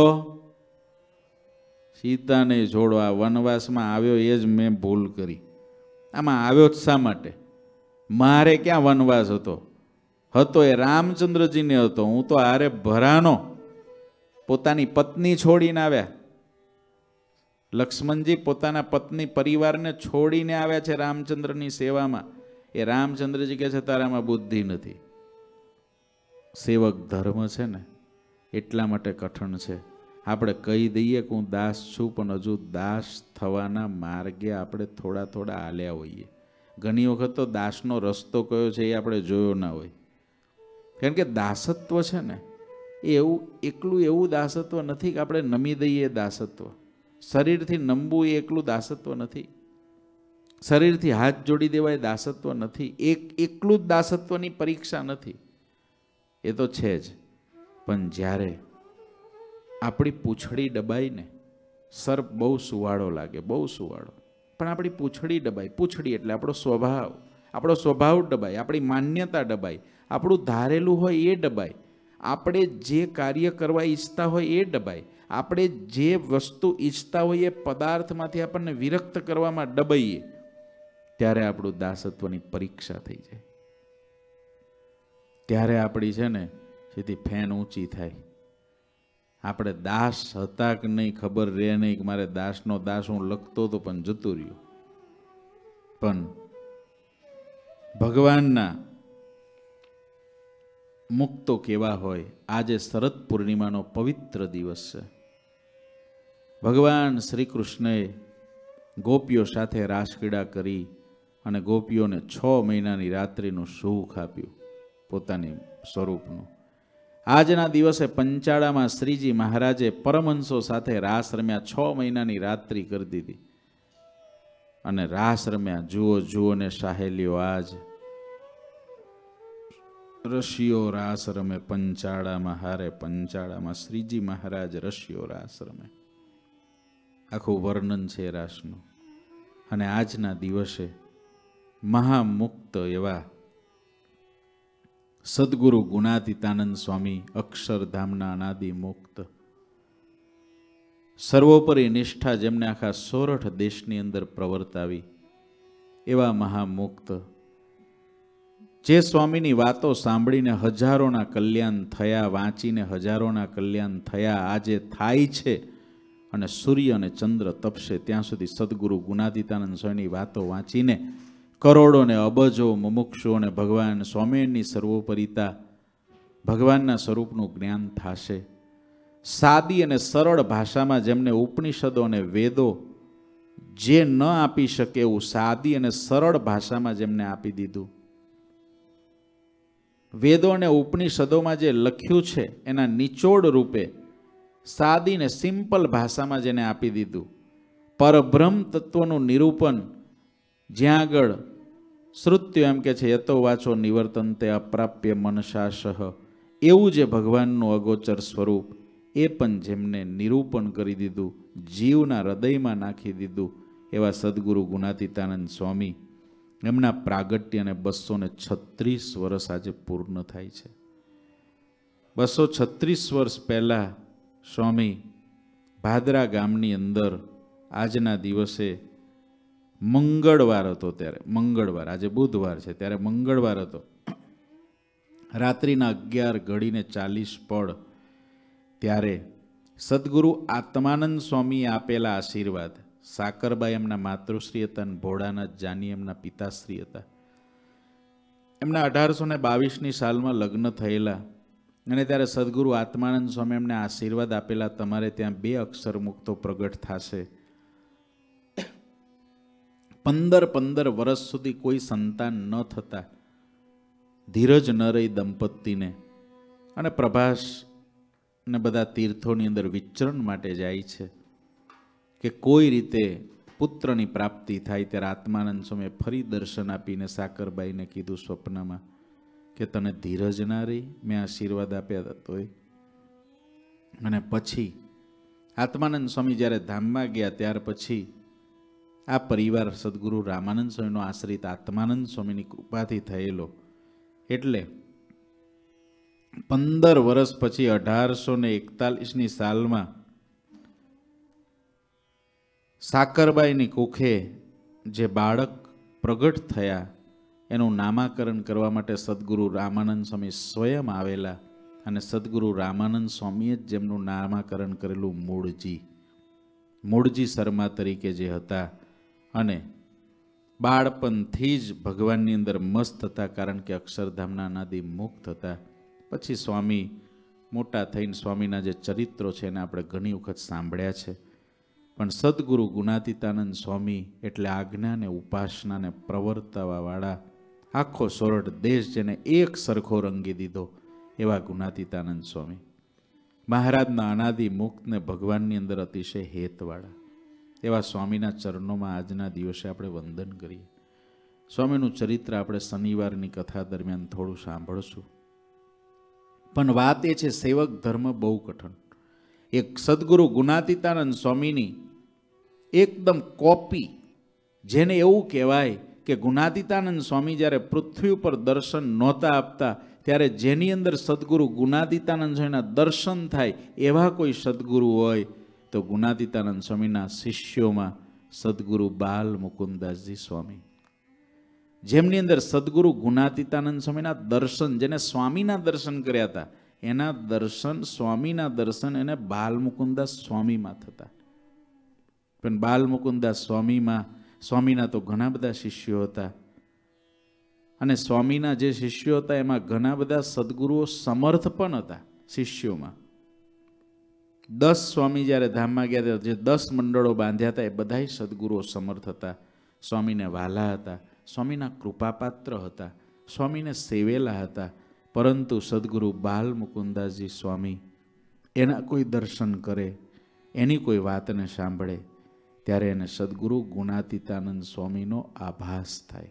સીતાને છોડો. આ વનવાસમાં આવ્યો એ જ મેં ભૂલ કરી. આમાં આવ્યો જ શા માટે? મારે ક્યાં વનવાસ હતો? હતો એ રામચંદ્રજીને હતો. હું તો આરે ભરાનો પોતાની પત્ની છોડીને આવ્યા. લક્ષ્મણજી પોતાના પત્ની પરિવારને છોડીને આવ્યા છે રામચંદ્રની સેવામાં. એ રામચંદ્રજી કહે છે તારામાં બુદ્ધિ નથી. સેવક ધર્મ છે ને એટલા માટે કઠણ છે. આપણે કહી દઈએ કે હું દાસ છું, પણ હજુ દાસ થવાના માર્ગે આપણે થોડા થોડા હાલ્યા હોઈએ. ઘણી વખત તો દાસનો રસ્તો કયો છે એ આપણે જોયો ના હોય. કારણ કે દાસત્વ છે ને એ એવું એકલું એવું દાસત્વ નથી કે આપણે નમી દઈએ. દાસત્વ શરીરથી નમવું એ એકલું દાસત્વ નથી. શરીરથી હાથ જોડી દેવાય દાસત્વ નથી. એક એકલું જ દાસત્વની પરીક્ષા નથી, એ તો છે જ. પણ જ્યારે આપણી પૂંછડી દબાઈ ને, સર્પ બહુ સુવાળો લાગે, બહુ સુવાળો, પણ આપણી પૂંછડી દબાઈ. પૂંછડી એટલે આપણો સ્વભાવ. આપણો સ્વભાવ દબાય, આપણી માન્યતા દબાય, આપણું ધારેલું હોય એ દબાય, આપણે જે કાર્ય કરવા ઈચ્છતા હોય એ દબાય, આપણે જે વસ્તુ ઈચ્છતા હોય એ પદાર્થમાંથી આપણને વિરક્ત કરવામાં દબાઈએ, ત્યારે આપણું દાસત્વની પરીક્ષા થઈ જાય. ત્યારે આપણી છે ને સીધી ફેન ઊંચી થાય. આપણે દાસ હતા કે નહીં ખબર રહે નહીં, કે મારે દાસનો દાસ હું લખતો હતો પણ જતું રહ્યું. પણ ભગવાનના મુક્તો કેવા હોય. આજે શરદ પૂર્ણિમાનો પવિત્ર દિવસ છે. ભગવાન શ્રી કૃષ્ણએ ગોપીઓ સાથે રાસક્રીડા કરી અને ગોપીઓને છ મહિનાની રાત્રિનું સુખ આપ્યું પોતાની સ્વરૂપનું. આજના દિવસે પંચાળામાં શ્રીજી મહારાજે પરમહંસો સાથે રાસ રમ્યા. છ મહિનાની રાત્રિ કરી દીધી અને રાસ રમ્યા. જુઓ જુઓ ને સાહેલીઓ, આજ રશિયો રાસ રમે પંચાળામાં. હારે પંચાળામાં શ્રીજી મહારાજ રશિયો રાસ રમે. આખું વર્ણન છે રાસનું. અને આજના દિવસે મહામુક્ત એવા સદગુરુ ગુણાતીતાનંદ સ્વામી, અક્ષરધામના અનાદિ મુક્ત, સર્વોપરી નિષ્ઠા જેમને આખા સોરઠ દેશની અંદર પ્રવર્તાવી એવા મહામુક્ત, જે સ્વામીની વાતો સાંભળીને હજારોના કલ્યાણ થયા, વાંચીને હજારોના કલ્યાણ થયા, આજે થાય છે અને સૂર્ય અને ચંદ્ર તપશે ત્યાં સુધી સદગુરુ ગુણાતીતાનંદ સ્વામીની વાતો વાંચીને કરોડો ને અબજો મુમુક્ષુઓને ભગવાન સ્વામિનારાયણની સર્વોપરિતા ભગવાનના સ્વરૂપનું જ્ઞાન થશે. સાદી અને સરળ ભાષામાં જેમને ઉપનિષદો અને વેદો જે ન આપી શકે એવું સાદી અને સરળ ભાષામાં જેમને આપી દીધું. વેદો અને ઉપનિષદોમાં જે લખ્યું છે એના નિચોડ રૂપે સાદી ને સિમ્પલ ભાષામાં જેને આપી દીધું. પરબ્રહ્મ તત્વનું નિરૂપણ જ્યાં આગળ શ્રુત્ય એમ કે છે યતો વાચો નિવર્તનતે અપ્રાપ્ય મનસાસહ, એવું જે ભગવાનનું અગોચર સ્વરૂપ એ પણ જેમને નિરૂપણ કરી દીધું, જીવના હૃદયમાં નાખી દીધું એવા સદગુરુ ગુણાતીતાનંદ સ્વામી, એમના પ્રાગટ્યને બસો ને છત્રીસ વર્ષ આજે પૂર્ણ થાય છે. બસો છત્રીસ વર્ષ પહેલાં સ્વામી ભાદરા ગામની અંદર આજના દિવસે મંગળવાર હતો, ત્યારે મંગળવાર, આજે બુધવાર છે ત્યારે મંગળવાર હતો, રાત્રિના અગિયાર ઘડીને ચાલીસ પડ, ત્યારે સદગુરુ આત્માનંદ સ્વામીએ આપેલા આશીર્વાદ, સાકરબાઈ એમના માતૃશ્રી હતા અને ભોળાનાથ જાની એમના પિતાશ્રી હતા. એમના અઢારસો ને બાવીસની સાલમાં લગ્ન થયેલા અને ત્યારે સદગુરુ આત્માનંદ સ્વામી એમને આશીર્વાદ આપેલા, તમારે ત્યાં બે અક્ષર મુક્તો પ્રગટ થશે. પંદર પંદર વર્ષ સુધી કોઈ સંતાન ન થતા ધીરજ ન રહી દંપતીને, અને પ્રભાસ ને બધા તીર્થોની અંદર વિચરણ માટે જાય છે કે કોઈ રીતે પુત્રની પ્રાપ્તિ થાય. ત્યારે આત્માનંદ સ્વામીએ ફરી દર્શન આપીને સાકરબાઈને કીધું સ્વપ્નમાં કે તને ધીરજ ના રહી, મેં આશીર્વાદ આપ્યા હતા તોય. અને પછી આત્માનંદ સ્વામી જ્યારે ધામમાં ગયા ત્યાર પછી આ પરિવાર સદગુરુ રામાનંદ સ્વામીનો આશ્રિત આત્માનંદ સ્વામીની કૃપાથી થયેલો. એટલે પંદર વર્ષ પછી અઢારસો ને એકતાલીસની સાલમાં સાકરબાઈની કુખે જે બાળક પ્રગટ થયા એનું નામાકરણ કરવા માટે સદગુરુ રામાનંદ સ્વામી સ્વયં આવેલા, અને સદગુરુ રામાનંદ સ્વામીએ જ જેમનું નામાકરણ કરેલું મૂળજી, મૂળજી શર્મા તરીકે જે હતા, અને બાળપણથી જ ભગવાનની અંદર મસ્ત હતા, કારણ કે અક્ષરધામના અનાદિ મુક્ત હતા. પછી સ્વામી મોટા થઈને સ્વામીના જે ચરિત્રો છે એને આપણે ઘણી વખત સાંભળ્યા છે, પણ સદગુરુ ગુણાતીતાનંદ સ્વામી એટલે આજ્ઞાને ઉપાસનાને પ્રવર્તાવાવાળા, આખો સોરઠ દેશ જેને એક સરખો રંગી દીધો એવા ગુણાતીતાનંદ સ્વામી, મહારાજના અનાદિ મુક્તને ભગવાનની અંદર અતિશય હેતવાળા એવા સ્વામીના ચરણોમાં આજના દિવસે આપણે વંદન કરીએ. સ્વામીનું ચરિત્ર આપણે શનિવારની કથા દરમિયાન થોડું સાંભળશું, પણ વાત એ છે સેવક ધર્મ બહુ કઠણ. એક સદગુરુ ગુણાતીતાનંદ સ્વામીની એકદમ કોપી, જેને એવું કહેવાય કે ગુણાતીતાનંદ સ્વામી જ્યારે પૃથ્વી ઉપર દર્શન નહોતા આપતા ત્યારે જેની અંદર સદગુરુ ગુણાતીતાનંદ સ્વામીના દર્શન થાય એવા કોઈ સદગુરુ હોય તો ગુણાતીતાનંદ સ્વામીના શિષ્યોમાં સદગુરુ બાલ મુકુદાસજી સ્વામી, જેમની અંદર સદગુરુ ગુણાતીતાનંદ સ્વામીના દર્શન, જેને સ્વામીના દર્શન કર્યા હતા એના દર્શન, સ્વામીના દર્શન એને બાલ મુકુદાસ સ્વામીમાં થતા. પણ બાલ મુકુદાસ સ્વામીમાં સ્વામીના તો ઘણા બધા શિષ્યો હતા, અને સ્વામીના જે શિષ્યો હતા એમાં ઘણા બધા સદગુરુઓ સમર્થ પણ હતા શિષ્યોમાં. દસ સ્વામી જ્યારે ધામમાં ગયા ત્યારે જે દસ મંડળો બાંધ્યા હતા એ બધા સદગુરુઓ સમર્થ હતા, સ્વામીને વહાલા હતા, સ્વામીના કૃપાપાત્ર હતા, સ્વામીને સેવેલા હતા. પરંતુ સદગુરુ બાલ મુકુદાસજી સ્વામી એના કોઈ દર્શન કરે, એની કોઈ વાતને સાંભળે ત્યારે એને સદગુરુ ગુણાતીતાનંદ સ્વામીનો આભાસ થાય,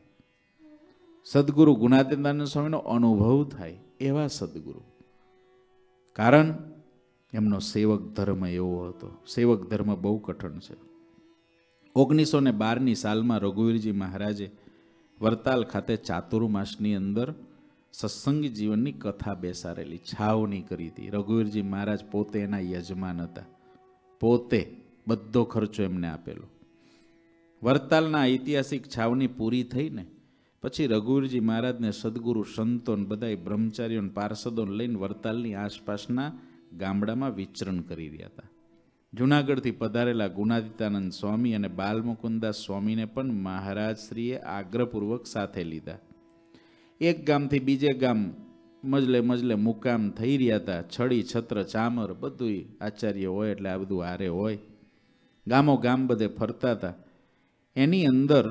સદગુરુ ગુણાતીતાનંદ સ્વામીનો અનુભવ થાય એવા સદગુરુ. કારણ એમનો સેવક ધર્મ એવો હતો. સેવક ધર્મ બહુ કઠણ છે. ઓગણીસો ને બારની સાલમાં રઘુવીરજી મહારાજે વરતાલ ખાતે ચાતુર્માસની અંદર સત્સંગી જીવનની કથા બેસારેલી, છાવણી કરી હતી. રઘુવીરજી મહારાજ પોતે એના યજમાન હતા, પોતે બધો ખર્ચો એમને આપેલો. વરતાલના ઐતિહાસિક છાવણી પૂરી થઈને પછી રઘુવીરજી મહારાજને સદગુરુ સંતો બધા બ્રહ્મચારીઓ પાર્ષદો લઈને વરતાલની આસપાસના ગામડામાં વિચરણ કરી રહ્યા હતા. જૂનાગઢથી પધારેલા ગુણાતીતાનંદ સ્વામી અને બાલમુકુદાસ સ્વામીને પણ મહારાજશ્રીએ આગ્રહપૂર્વક સાથે લીધા. એક ગામથી બીજે ગામ મજલે મજલે મુકામ થઈ રહ્યા હતા. છડી છત્ર ચામર બધું આચાર્ય હોય એટલે આ બધું હારે હોય. ગામો ગામ બધે ફરતા હતા. એની અંદર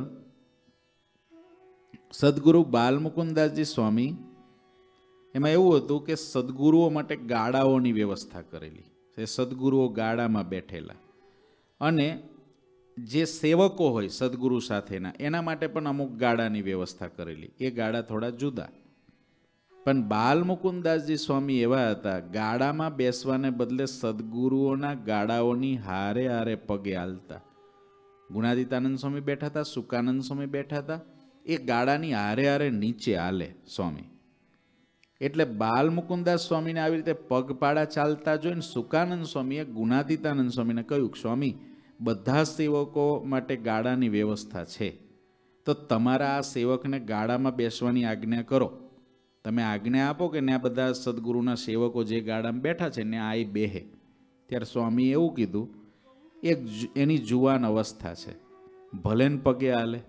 સદગુરુ બાલમુકુદાસજી સ્વામી, એમાં એવું હતું કે સદગુરુઓ માટે ગાડાઓની વ્યવસ્થા કરેલી. સદગુરુઓ ગાડામાં બેઠેલા અને જે સેવકો હોય સદગુરુ સાથેના એના માટે પણ અમુક ગાડાની વ્યવસ્થા કરેલી. એ ગાડા થોડા જુદા. પણ બાલમુકુદાસજી સ્વામી એવા હતા, ગાડામાં બેસવાને બદલે સદગુરુઓના ગાડાઓની હારે હારે પગે હાલતા. ગુણાતીતાનંદ સ્વામી બેઠા હતા, સુકાનંદ સ્વામી બેઠા હતા, એ ગાડાની હારે હારે નીચે હાલે સ્વામી. એટલે બાલમુકુદાસ સ્વામીને આવી રીતે પગપાળા ચાલતા જોઈને સુકાનંદ સ્વામીએ ગુણાતીતાનંદ સ્વામીને કહ્યું, સ્વામી બધા સેવકો માટે ગાડાની વ્યવસ્થા છે, તો તમારા આ સેવકને ગાડામાં બેસવાની આજ્ઞા કરો. તમે આજ્ઞા આપો કે ને આ બધા સદગુરુના સેવકો જે ગાડામાં બેઠા છે ને આ એ બેહે. ત્યારે સ્વામીએ એવું કીધું, એક એની જુવાન અવસ્થા છે, ભલે ને પગે હાલે.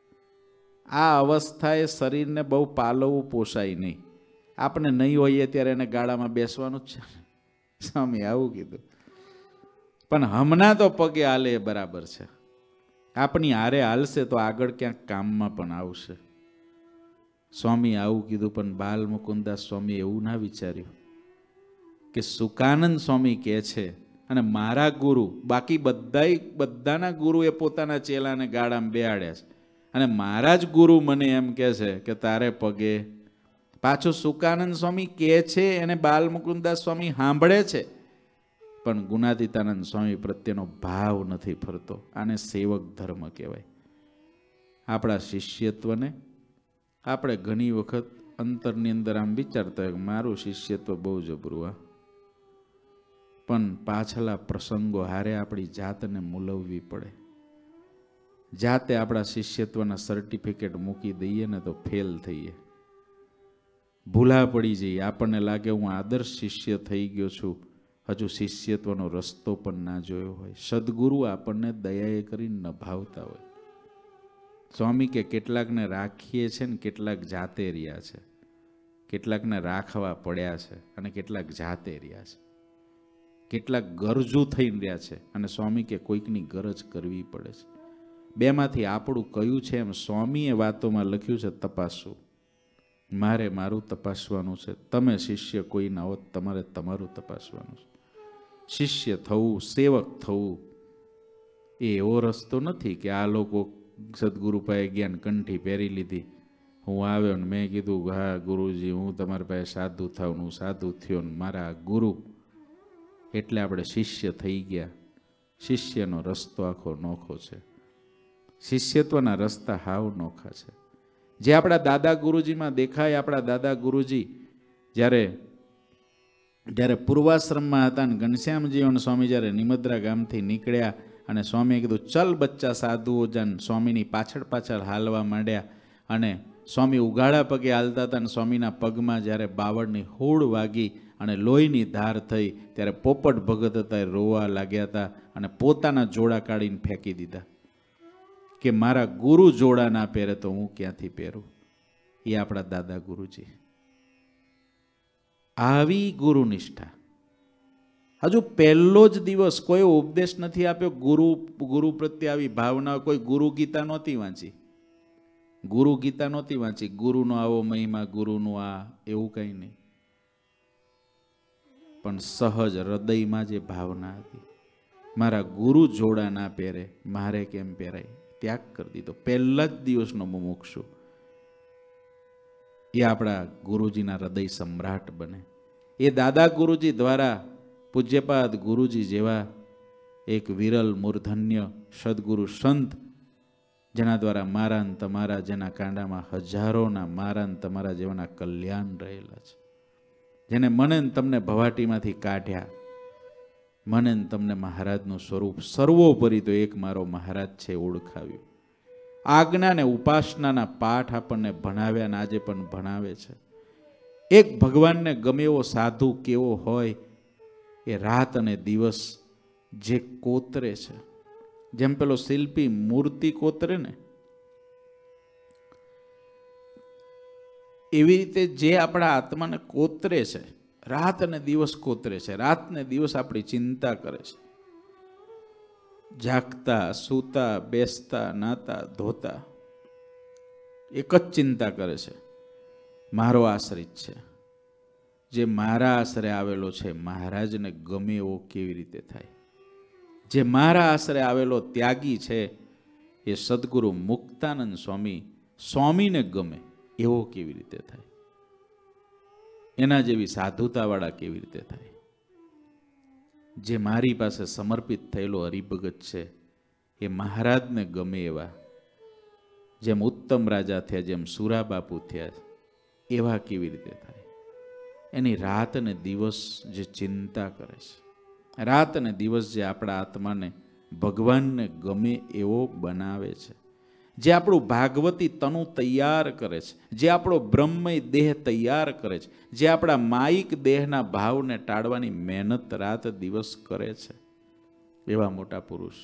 આ અવસ્થાએ શરીરને બહુ પાલવવું પોસાય નહીં. આપણે નહીં હોઈએ ત્યારે એને ગાડામાં બેસવાનું જ છે. સ્વામી આવું કીધું. પણ હમણાં તો પગે હાલે એ બરાબર છે. આપણી હારે હાલશે તો આગળ ક્યાંક કામમાં પણ આવશે. સ્વામી આવું કીધું. પણ બાલમુકુદાસ સ્વામી એવું ના વિચાર્યું કે સુકાનંદ સ્વામી કહે છે અને મારા ગુરુ, બાકી બધા બધાના ગુરુએ પોતાના ચેલાને ગાડામાં બેહાડ્યા છે અને મારા જ ગુરુ મને એમ કહે છે કે તારે પગે. પાછું સુકાનંદ સ્વામી કહે છે એને બાલમુકુદાસ સ્વામી સાંભળે છે, પણ ગુણાતીતાનંદ સ્વામી પ્રત્યેનો ભાવ નથી ફરતો. આને સેવક ધર્મ કહેવાય. આપણા શિષ્યત્વને આપણે ઘણી વખત અંતરની અંદર આમ વિચારતા હોય કે મારું શિષ્યત્વ બહુ જબરું, હા, પણ પાછલા પ્રસંગો હારે આપણી જાતને મૂલવવી પડે. જાતે આપણા શિષ્યત્વના સર્ટિફિકેટ મૂકી દઈએ ને તો ફેલ થઈએ, ભૂલા પડી જઈએ. આપણને લાગે હું આદર્શ શિષ્ય થઈ ગયો છું, હજુ શિષ્યત્વનો રસ્તો પણ ના જોયો હોય. સદગુરુ આપણને દયાએ કરી નભાવતા હોય. સ્વામી કે કેટલાકને રાખીએ છે ને કેટલાક જાતે રહ્યા છે, કેટલાકને રાખવા પડ્યા છે અને કેટલાક જાતે રહ્યા છે, કેટલાક ગરજુ થઈને રહ્યા છે અને સ્વામી કે કોઈકની ગરજ કરવી પડે છે. બેમાંથી આપણું કયું છે એમ સ્વામીએ વાતોમાં લખ્યું છે, તપાસવું. મારે મારું તપાસવાનું છે, તમે શિષ્ય કોઈ ના હોત, તમારે તમારું તપાસવાનું છે. શિષ્ય થવું, સેવક થવું એ એવો રસ્તો નથી કે આ લોકો સદગુરુ પાસે જ્ઞાન કંઠી પહેરી લીધી, હું આવ્યો ને મેં કીધું હા ગુરુજી હું તમારી પાસે સાધુ થાવ, હું સાધુ થયો ને મારા ગુરુ એટલે આપણે શિષ્ય થઈ ગયા. શિષ્યનો રસ્તો આખો નોખો છે. શિષ્યત્વના રસ્તા હાવ નોખા છે. જે આપણા દાદા ગુરુજીમાં દેખાય, આપણા દાદા ગુરુજી જ્યારે જ્યારે પૂર્વાશ્રમમાં હતા ને ઘનશ્યામજી અને સ્વામી જ્યારે નિમદ્રા ગામથી નીકળ્યા અને સ્વામીએ કીધું ચલ બચ્ચા સાધુઓ જન, સ્વામીની પાછળ પાછળ હાલવા માંડ્યા અને સ્વામી ઉઘાડા પગે હાલતા હતા અને સ્વામીના પગમાં જ્યારે બાવળની હૂડ વાગી અને લોહીની ધાર થઈ ત્યારે પોપટ ભગત હતા એ રોવા લાગ્યા હતા અને પોતાના જોડા કાઢીને ફેંકી દીધા કે મારા ગુરુ જોડા ના પહેરે તો હું ક્યાંથી પહેરું. એ આપણા દાદા ગુરુજી. આવી ગુરુ નિષ્ઠા. હજુ પહેલો જ દિવસ કોઈ ઉપદેશ નથી આપ્યો. ગુરુ ગુરુ પ્રત્યે આવી ભાવના. કોઈ ગુરુ ગીતા નહોતી વાંચી, ગુરુ ગીતા નહોતી વાંચી, ગુરુનો આવો મહિમા, ગુરુનું આ, એવું કંઈ નહીં. પણ સહજ હૃદયમાં જે ભાવના હતી, મારા ગુરુ જોડા ના પહેરે મારે કેમ પહેરાય, ત્યાગ કરી દીધો. પહેલા જ દિવસનો મુમુક્ષુ એ આપણા ગુરુજીના હૃદય સમ્રાટ બને. એ દાદા ગુરુજી દ્વારા પૂજ્યપાદ ગુરુજી જેવા એક વિરલ મૂર્ધન્ય સદગુરુ સંત, જેના દ્વારા મારા ને તમારા, જેના કાંડામાં હજારોના મારા ને તમારા જેવાના કલ્યાણ રહેલા છે, જેને મને ને તમને ભવાટીમાંથી કાઢ્યા, મને ને તમને મહારાજનું સ્વરૂપ સર્વોપરી તો એક મારો મહારાજ છે ઓળખાવ્યું. આજ્ઞા ને ઉપાસનાના પાઠ આપણને ભણાવ્યા ને આજે પણ ભણાવે છે. એક ભગવાનને ગમે એવો સાધુ કેવો હોય, એ રાત અને દિવસ જે કોતરે છે, જેમ પેલો શિલ્પી મૂર્તિ કોતરે ને એવી રીતે જે આપણા આત્માને કોતરે છે, રાત અને દિવસ કોતરે છે, રાત ને દિવસ આપણી ચિંતા કરે છે, જાગતા સૂતા બેસતા નાતા ધોતા એક જ ચિંતા કરે છે, મારો આશ્રિત છે, જે મારા આશરે આવેલો છે મહારાજને ગમે એવો કેવી રીતે થાય, જે મારા આશરે આવેલો ત્યાગી છે એ સદગુરુ મુક્તાનંદ સ્વામી સ્વામીને ગમે એવો કેવી રીતે થાય, એના જેવી સાધુતાવાળા કેવી રીતે થાય, જે મારી પાસે સમર્પિત થયેલો હરિભગત છે એ મહારાજને ગમે એવા, જેમ ઉત્તમ રાજા થયા, જેમ સુરા બાપુ થયા, એવા કેવી રીતે થાય. એની રાત અને દિવસ જે ચિંતા કરે છે, રાત અને દિવસ જે આપણા આત્માને ભગવાનને ગમે એવો બનાવે છે, જે આપણું ભાગવતી તનુ તૈયાર કરે છે, જે આપણો બ્રહ્મય દેહ તૈયાર કરે છે, જે આપણા માયિક દેહના ભાવને ટાળવાની મહેનત રાત દિવસ કરે છે, એવા મોટા પુરુષ,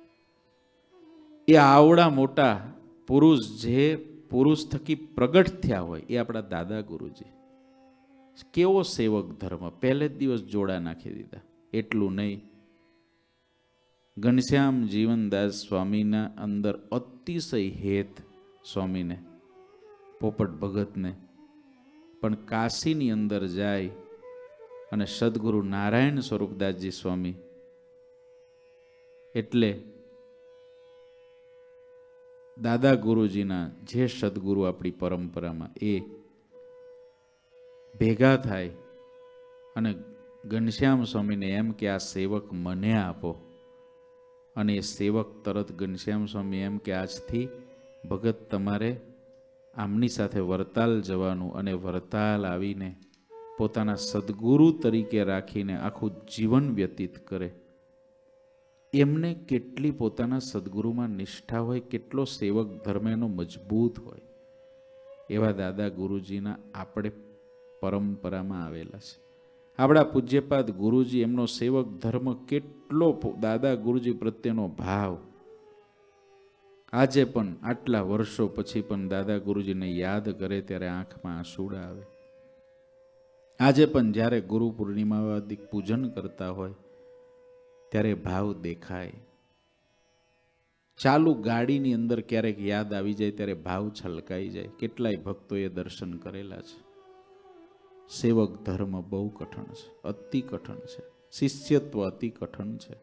એ આવડા મોટા પુરુષ જે પુરુષ થકી પ્રગટ થયા હોય એ આપણા દાદા ગુરુજી. કેવો સેવક ધર્મ, પહેલે જ દિવસ જોડા નાખી દીધા. એટલું નહીં, ઘનશ્યામ જીવનદાસ સ્વામીના અંદર અતિશય હેત સ્વામીને, પોપટ ભગતને, પણ કાશીની અંદર જાય અને સદગુરુ નારાયણ સ્વરૂપદાસજી સ્વામી એટલે દાદા ગુરુજીના જે સદગુરુ આપણી પરંપરામાં એ ભેગા થાય અને ઘનશ્યામ સ્વામીને એમ કે આ સેવક મને આપો, અને એ સેવક તરત ઘનશ્યામ સ્વામી એમ કે આજથી ભગત તમારે આમની સાથે વરતાલ જવાનું, અને વરતાલ આવીને પોતાના સદગુરુ તરીકે રાખીને આખું જીવન વ્યતીત કરે. એમને કેટલી પોતાના સદગુરુમાં નિષ્ઠા હોય, કેટલો સેવક ધર્મ એનો મજબૂત હોય, એવા દાદા ગુરુજીના આપણે પરંપરામાં આવેલા છે. આપણા પૂજ્યપાદ ગુરુજી એમનો સેવક ધર્મ કેટલો, દાદા ગુરુજી પ્રત્યેનો ભાવ, આજે પણ આટલા વર્ષો પછી પણ દાદા ગુરુજીને યાદ કરે ત્યારે આંખમાં આંસુડા આવે. આજે પણ જ્યારે ગુરુ પૂર્ણિમાવાદી પૂજન કરતા હોય ત્યારે ભાવ દેખાય. ચાલુ ગાડીની અંદર ક્યારેક યાદ આવી જાય ત્યારે ભાવ છલકાઈ જાય. કેટલાય ભક્તોએ દર્શન કરેલા છે. સેવક ધર્મ બહુ કઠણ છે, અતિ કઠણ છે. શિષ્યત્વ અતિ કઠણ છે.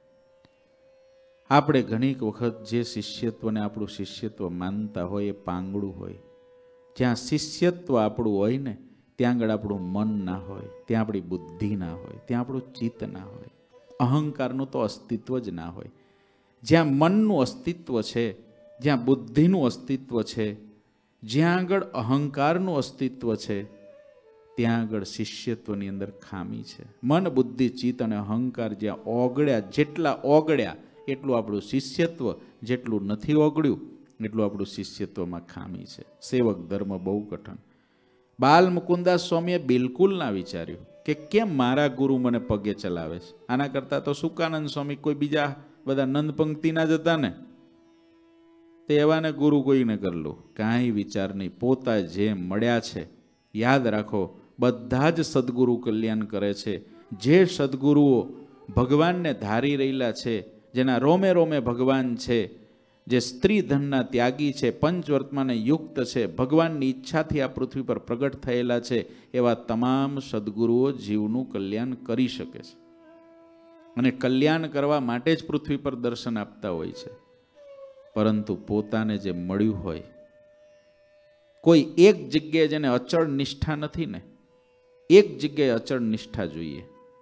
આપણે ઘણીક વખત જે શિષ્યત્વને આપણું શિષ્યત્વ માનતા હોય એ પાંગળું હોય. જ્યાં શિષ્યત્વ આપણું હોય ને ત્યાં આગળ આપણું મન ના હોય, ત્યાં આપણી બુદ્ધિ ના હોય, ત્યાં આપણું ચિત્ત ના હોય, અહંકારનું તો અસ્તિત્વ જ ના હોય. જ્યાં મનનું અસ્તિત્વ છે, જ્યાં બુદ્ધિનું અસ્તિત્વ છે, જ્યાં આગળ અહંકારનું અસ્તિત્વ છે, ત્યાં આગળ શિષ્યત્વની અંદર ખામી છે. મન બુદ્ધિ ચિત્ત અને અહંકાર જ્યાં ઓગળ્યા, જેટલા ઓગળ્યા એટલું આપણું શિષ્યત્વ, જેટલું નથી ઓગળ્યું એટલું આપણું શિષ્યત્વમાં ખામી છે. સેવક ધર્મ બહુ કઠણ. બાલ મુકુદાસ સ્વામીએ બિલકુલ ના વિચાર્યું કે કેમ મારા ગુરુ મને પગે ચલાવે છે. આના કરતાં તો સુકાનંદ સ્વામી કોઈ બીજા બધા નંદ પંક્તિના જ હતા ને, તે એવાને ગુરુ કોઈને કરલું. કાંઈ વિચાર નહીં. પોતા જે મળ્યા છે, યાદ રાખો, બધા જ સદગુરુ કલ્યાણ કરે છે. જે સદગુરુઓ ભગવાનને ધારી રહેલા છે, જેના રોમે રોમે ભગવાન છે, જે સ્ત્રી ધનના ત્યાગી છે, પંચવર્તમાને યુક્ત છે, ભગવાનની ઈચ્છાથી આ પૃથ્વી પર પ્રગટ થયેલા છે, એવા તમામ સદગુરુઓ જીવનું કલ્યાણ કરી શકે છે. અને કલ્યાણ કરવા માટે જ પૃથ્વી પર દર્શન આપતા હોય છે. પરંતુ પોતાને જે મળ્યું હોય, કોઈ એક જગ્યાએ જેને અચળ નિષ્ઠા નથી ને, એક જગ્યાએ અચળ નિષ્ઠા જોઈએ.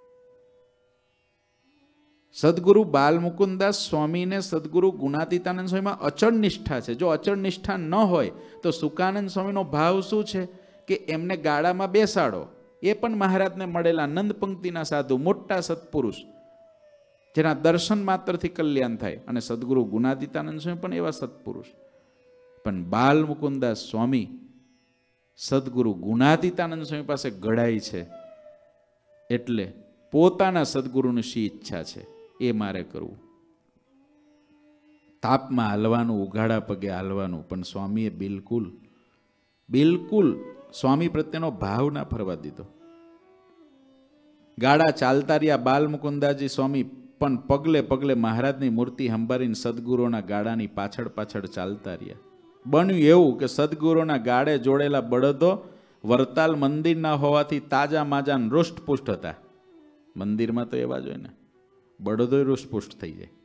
સદગુરુ બાલમુકુદાસ સ્વામીને સદગુરુ ગુણાતીતાનંદ સ્વામીમાં અચળ નિષ્ઠા છે. જો અચળ નિષ્ઠા ન હોય તો સુકાનંદ સ્વામીનો ભાવ શું છે કે એમને ગાડામાં બેસાડો. એ પણ મહારાજને મળેલા નંદ પંક્તિના સાધુ, મોટા સત્પુરુષ, જેના દર્શન માત્રથી કલ્યાણ થાય. અને સદગુરુ ગુણાતીતાનંદ સ્વામી પણ એવા સત્પુરુષ. પણ બાલમુકુદાસ સ્વામી સદગુરુ ગુણાતીતાનંદ સ્વામી પાસે ઘડાય છે, એટલે પોતાના સદગુરુની શી ઈચ્છા છે એ મારે કરવું. તાપમાં હાલવાનું, ઉઘાડા પગે હાલવાનું, પણ સ્વામીએ બિલકુલ બિલકુલ સ્વામી પ્રત્યેનો ભાવ ના ફરવા દીધો. ગાડા ચાલતા રહ્યા બાલમુકુંદાજી સ્વામી, પણ પગલે પગલે મહારાજની મૂર્તિ સંભાળીને સદગુરુઓના ગાડાની પાછળ પાછળ ચાલતા રહ્યા. બન્યું એવું કે સદગુરુઓના ગાડે જોડેલા બળદો વરતાલ મંદિરના હોવાથી તાજા માજા રૂષ્ટપુષ્ટ હતા. મંદિરમાં તો એવા જ હોય ને, બળદો રૂષ્ટપુષ્ટ થઈ જાય.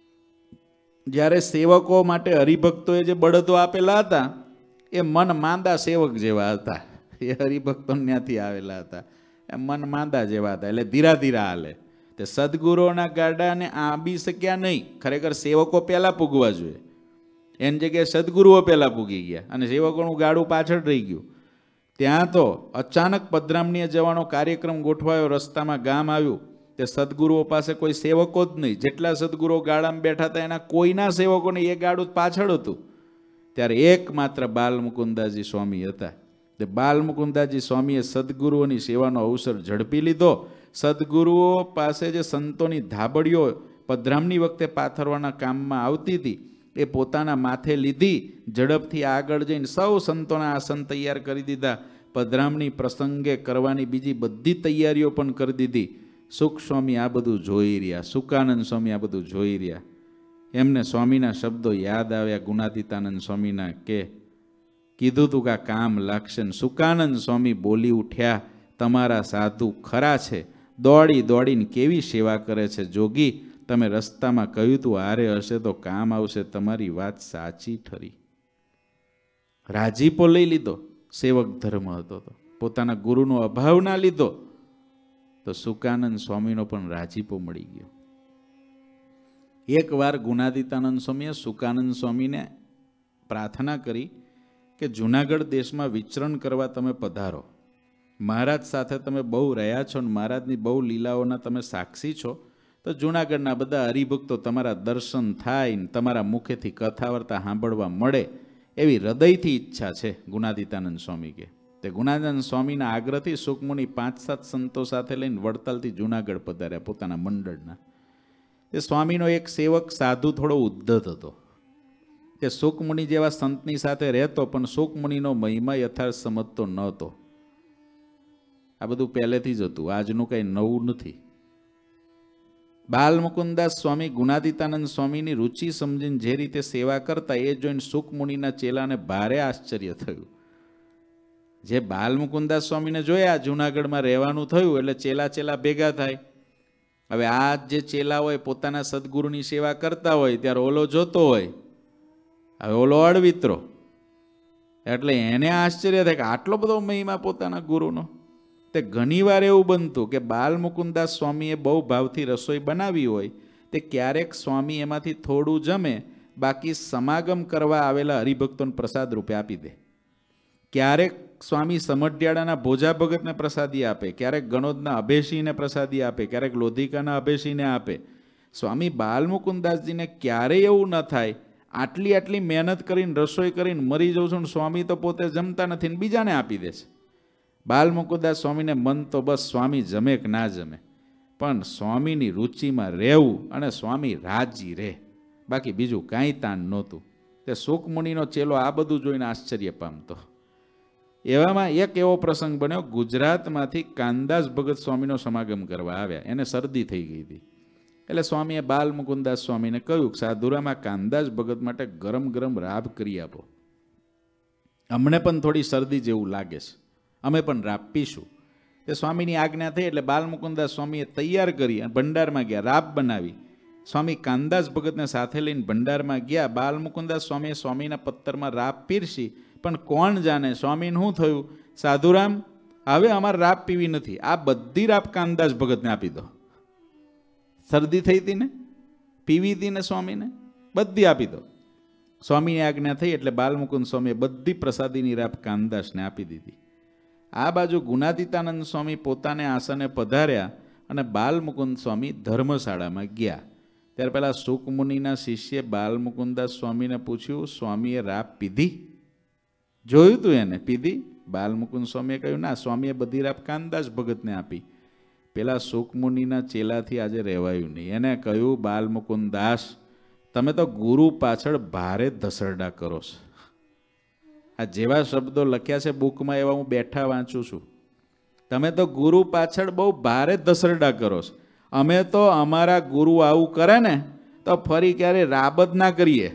જ્યારે સેવકો માટે હરિભક્તોએ જે બળદો આપેલા હતા એ મન માંદા સેવક જેવા હતા. એ હરિભક્તો ત્યાંથી આવેલા હતા, એ મન માંદા જેવા હતા, એટલે ધીરા ધીરા હાલે. તે સદગુરુઓના ગાડાને આંબી શક્યા નહીં. ખરેખર સેવકો પહેલા પૂગવા જોઈએ, એની જગ્યાએ સદગુરુઓ પહેલા પૂગી ગયા અને સેવકોનું ગાડું પાછળ રહી ગયું. ત્યાં તો અચાનક પધરામણીએ જવાનો કાર્યક્રમ ગોઠવાયો. રસ્તામાં ગામ આવ્યું. તે સદગુરુઓ પાસે કોઈ સેવકો જ નહીં. જેટલા સદગુરુઓ ગાડામાં બેઠા હતા એના કોઈના સેવકોને એ ગાડું પાછળ હતું. ત્યારે એકમાત્ર બાલમુકુંદાજી સ્વામી હતા. તે બાલમુકુંદાજી સ્વામીએ સદગુરુઓની સેવાનો અવસર ઝડપી લીધો. સદગુરુઓ પાસે જે સંતોની ધાબળીઓ પધરામણી વખતે પાથરવાના કામમાં આવતી હતી એ પોતાના માથે લીધી. ઝડપથી આગળ જઈને સૌ સંતોના આસન તૈયાર કરી દીધા. પધરામણી પ્રસંગે કરવાની બીજી બધી તૈયારીઓ પણ કરી દીધી. સુખ સ્વામી આ બધું જોઈ રહ્યા, સુકાનંદ સ્વામી આ બધું જોઈ રહ્યા. એમને સ્વામીના શબ્દો યાદ આવ્યા, ગુણાતીતાનંદ સ્વામીના, કે કીધું તું કે આ કામ લાગશે. ને સુકાનંદ સ્વામી બોલી ઉઠ્યા, તમારા સાધુ ખરા છે, દોડી દોડીને કેવી સેવા કરે છે. જોગી, તમે રસ્તામાં કહ્યું તું હારે હશે તો કામ આવશે, તમારી વાત સાચી ઠરી. રાજીપો લઈ લીધો. સેવક ધર્મ હતો તો પોતાના ગુરુનો અભાવ ના લીધો તો સુકાનંદ સ્વામીનો પણ રાજીપો મળી ગયો. એકવાર ગુણાતીતાનંદ સ્વામીએ સુકાનંદ સ્વામીને પ્રાર્થના કરી કે જૂનાગઢ દેશમાં વિચરણ કરવા તમે પધારો. મહારાજ સાથે તમે બહુ રહ્યા છો ને મહારાજની બહુ લીલાઓના તમે સાક્ષી છો, તો જૂનાગઢના બધા હરિભક્તો તમારા દર્શન થાય ને તમારા મુખેથી કથા વાર્તા સાંભળવા મળે એવી હૃદયથી ઈચ્છા છે ગુણાતીતાનંદ સ્વામી કે. તે ગુણાતીતાનંદ સ્વામીના આગ્રહથી સુખમુનિ પાંચ સાત સંતો સાથે લઈને વડતાલથી જૂનાગઢ પધાર્યા પોતાના મંડળના. તે સ્વામીનો એક સેવક સાધુ થોડો ઉદ્ધત હતો. તે સુખમુનિ જેવા સંતની સાથે રહેતો, પણ સુખમુનિનો મહિમા યથાર્થ સમજતો નહોતો. આ બધું પહેલેથી જ હતું, આજનું કંઈ નવું નથી. બાલમુકુંદાસ સ્વામી ગુણાતીતાનંદ સ્વામીની રુચિ સમજીને જે રીતે સેવા કરતા એ જોઈને સુખમુનિના ચેલાને ભારે આશ્ચર્ય થયું. જે બાલમુકુંદાસ સ્વામીને જોયા જૂનાગઢમાં રહેવાનું થયું એટલે ચેલા ચેલા ભેગા થાય. હવે આ જે ચેલા હોય પોતાના સદગુરુની સેવા કરતા હોય ત્યારે ઓલો જોતો હોય, હવે ઓલો અળવિત્રો, એટલે એને આશ્ચર્ય થાય કે આટલો બધો મહિમા પોતાના ગુરુનો. તે ઘણીવાર એવું બનતું કે બાલમુકુંદાસ સ્વામીએ બહુ ભાવથી રસોઈ બનાવી હોય તે ક્યારેક સ્વામી એમાંથી થોડું જમે, બાકી સમાગમ કરવા આવેલા હરિભક્તોને પ્રસાદ રૂપે આપી દે. ક્યારેક સ્વામી સમઢિયાળાના ભોજા ભગતને પ્રસાદી આપે, ક્યારેક ગણોદના અભેશીને પ્રસાદી આપે, ક્યારેક લોધિકાના અભેશીને આપે. સ્વામી બાલમુકુંદાસજીને ક્યારેય એવું ન થાય આટલી આટલી મહેનત કરીને રસોઈ કરીને મરી જઉં છું, સ્વામી તો પોતે જમતા નથી ને બીજાને આપી દે છે. બાલમુકુંદાસ સ્વામીને મન તો બસ સ્વામી જમે કે ના જમે, પણ સ્વામીની રુચિમાં રહેવું અને સ્વામી રાજી રહે, બાકી બીજું કાંઈ તાન નહોતું. તે સુખમુનિનો ચેલો આ બધું જોઈને આશ્ચર્ય પામતો. એવામાં એક એવો પ્રસંગ બન્યો, ગુજરાતમાંથી કાનદાસ ભગત સ્વામીનો સમાગમ કરવા આવ્યા. એને શરદી થઈ ગઈ હતી એટલે સ્વામીએ બાલમુકુંદાસ સ્વામીને કહ્યું કે સાધુરામાં કાનદાસ ભગત માટે ગરમ ગરમ રાબ કરી આપો, અમને પણ થોડી શરદી જેવું લાગે છે, અમે પણ રાબ પીશું. તે સ્વામીની આજ્ઞા થઈ એટલે બાલમુકુંદાસ સ્વામીએ તૈયાર કરી અને ભંડારમાં ગયા, રાબ બનાવી. સ્વામી કાનદાસ ભગતને સાથે લઈને ભંડારમાં ગયા. બાલમુકુંદાસ સ્વામીએ સ્વામીના પત્તરમાં રાબ પીરસી, પણ કોણ જાણે સ્વામીને શું થયું, સાધુરામ હવે અમારે રાબ પીવી નથી, આ બધી રાબ કાનદાસ ભગતને આપી દો. શરદી થઈ હતી ને, પીવી હતી ને સ્વામીને, બધી આપી દો. સ્વામીની આજ્ઞા થઈ એટલે બાલમુકુંદ સ્વામીએ બધી પ્રસાદીની રાબ કાનદાસને આપી દીધી. આ બાજુ ગુણાતીતાનંદ સ્વામી પોતાને આસને પધાર્યા અને બાલમુકુંદ સ્વામી ધર્મશાળામાં ગયા. ત્યારે પેલા સુખમુનિના શિષ્ય બાલમુકુંદાસ સ્વામીને પૂછ્યું, સ્વામીએ રાબ પીધી? જોયું તું એને, પીધી? બાલમુકુંદ સ્વામીએ કહ્યું ના, સ્વામીએ બધી રાબ કાનદાસ ભગતને આપી. પેલા સુકમુનિના ચેલાથી આજે રહેવાયું નહીં. એને કહ્યું, બાલમુકુંદ દાસ, તમે તો ગુરુ પાછળ ભારે ધસરડા કરો છો. આ જેવા શબ્દો લખ્યા છે બુકમાં એવા હું બેઠા વાંચું છું. તમે તો ગુરુ પાછળ બહુ ભારે ધસરડા કરો છો. અમે તો અમારા ગુરુ આવું કરે ને તો ફરી ક્યારે રાબત ના કરીએ.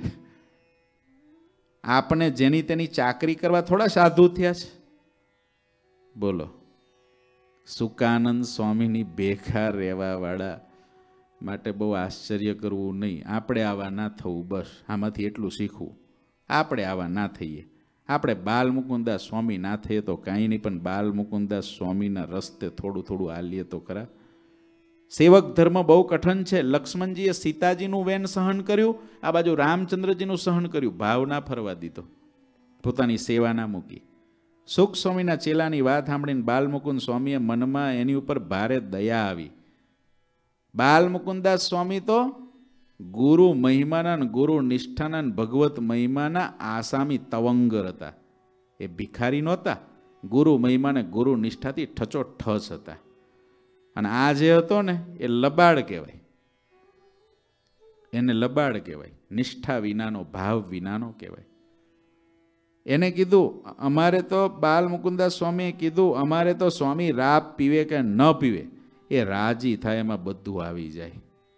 આપણે જેની તેની ચાકરી કરવા થોડા સાધુ થયા છે. બોલો, સુકાનંદ સ્વામીની ભેખા રહેવા વાળા માટે બહુ આશ્ચર્ય કરવું નહીં. આપણે આવા ના થવું, બસ આમાંથી એટલું શીખવું. આપણે આવા ના થઈએ. આપણે બાલમુકુંદાસ સ્વામી ના થઈએ તો કાંઈ નહીં, પણ બાલમુકુંદાસ સ્વામીના રસ્તે થોડું થોડું હાલીએ તો ખરા. સેવક ધર્મ બહુ કઠણ છે. લક્ષ્મણજીએ સીતાજીનું વેન સહન કર્યું, આ બાજુ રામચંદ્રજીનું સહન કર્યું. ભાવ ના ફરવા દીધો, પોતાની સેવા ના મૂકી. સુખ સ્વામીના ચેલાની વાત સાંભળીને બાલમુકુંદ સ્વામીએ મનમાં એની ઉપર ભારે દયા આવી. બાલમુકુંદાસ સ્વામી તો ગુરુ મહિમાના, ગુરુ નિષ્ઠાના, ભગવત મહિમાના આસામી તવંગર હતા. એ ભિખારી નહોતા. ગુરુ મહિમાને ગુરુ નિષ્ઠાથી ઠચો ઠચ હતા. અને આ જે હતો ને એ લબાડ કહેવાય. એને લબાડ કહેવાય, નિષ્ઠા વિનાનો, ભાવ વિનાનો કહેવાય. એને કીધું, અમારે તો બાલમુકુંદાસ સ્વામીએ કીધું, અમારે તો સ્વામી રાબ પીવે કે ન પીવે એ રાજી થાય એમાં બધું આવી જાય.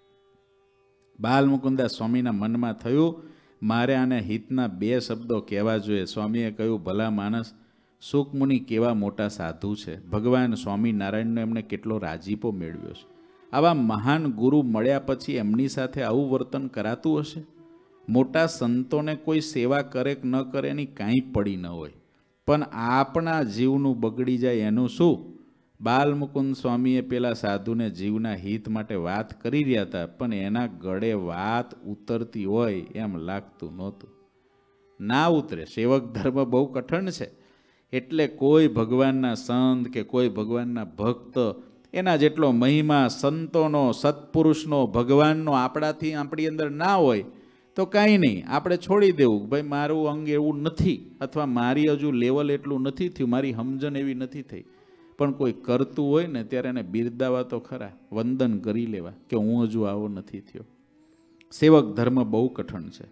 બાલમુકુંદાસ સ્વામીના મનમાં થયું, મારે આને હિતના બે શબ્દો કહેવા જોઈએ. સ્વામીએ કહ્યું, ભલા માણસ, સુકમુનિ કેવા મોટા સાધુ છે. ભગવાન સ્વામિનારાયણનો એમણે કેટલો રાજીપો મેળવ્યો છે. આવા મહાન ગુરુ મળ્યા પછી એમની સાથે આવું વર્તન કરાતું હશે? મોટા સંતોને કોઈ સેવા કરે કે ન કરે એની કાંઈ પડી ન હોય, પણ આપણા જીવનું બગડી જાય એનું શું? બાલમુકુંદ સ્વામીએ પેલા સાધુને જીવના હિત માટે વાત કરી રહ્યા હતા, પણ એના ગળે વાત ઉતરતી હોય એમ લાગતું નહોતું. ના ઉતરે. સેવક ધર્મ બહુ કઠણ છે. એટલે કોઈ ભગવાનના સંત કે કોઈ ભગવાનના ભક્ત, એના જેટલો મહિમા સંતોનો, સત્પુરુષનો, ભગવાનનો આપણાથી આપણી અંદર ના હોય તો કાંઈ નહીં, આપણે છોડી દેવું. ભાઈ મારું અંગ એવું નથી, અથવા મારી હજુ લેવલ એટલું નથી થયું, મારી સમજણ એવી નથી થઈ. પણ કોઈ કરતું હોય ને ત્યારે એને બિરદાવા તો ખરા, વંદન કરી લેવા કે હું હજુ આવો નથી થયો. સેવક ધર્મ બહુ કઠણ છે.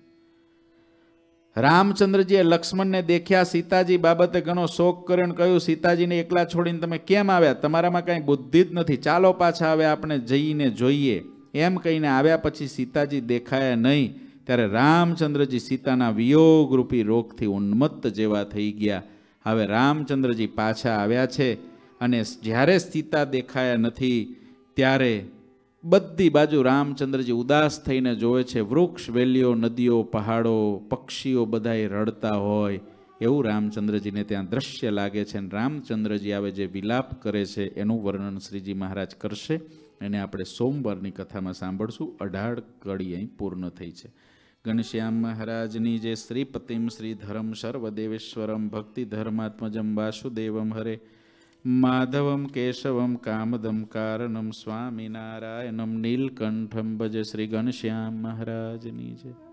રામચંદ્રજીએ લક્ષ્મણને દેખ્યા, સીતાજી બાબતે ઘણો શોક કર્યો અને કહ્યું, સીતાજીને એકલા છોડીને તમે કેમ આવ્યા? તમારામાં કાંઈ બુદ્ધિ જ નથી. ચાલો પાછા આવે, આપણે જઈને જોઈએ. એમ કહીને આવ્યા પછી સીતાજી દેખાયા નહીં. ત્યારે રામચંદ્રજી સીતાના વિયોગરૂપી રોગથી ઉન્મત્ત જેવા થઈ ગયા. હવે રામચંદ્રજી પાછા આવ્યા છે અને જ્યારે સીતા દેખાયા નથી ત્યારે બધી બાજુ રામચંદ્રજી ઉદાસ થઈને જોવે છે. વૃક્ષ, વેલીઓ, નદીઓ, પહાડો, પક્ષીઓ બધાય રડતા હોય એવું રામચંદ્રજીને ત્યાં દ્રશ્ય લાગે છે. અને રામચંદ્રજી આવે જે વિલાપ કરે છે એનું વર્ણન શ્રીજી મહારાજ કરશે. એને આપણે સોમવારની કથામાં સાંભળશું. અઢાર કડી અહીં પૂર્ણ થઈ છે. ઘનશ્યામ મહારાજની જે શ્રીપતિમ શ્રીધરમ સર્વદેવેશ્વરમ ભક્તિ ધર્માત્મજમ વાસુદેવમ હરે માધવમ કેશવમ કામદમ કારણમ સ્વામિનારાયણમ નીલકંઠમ ભજ. શ્રી ઘનશ્યામ મહારાજની જય.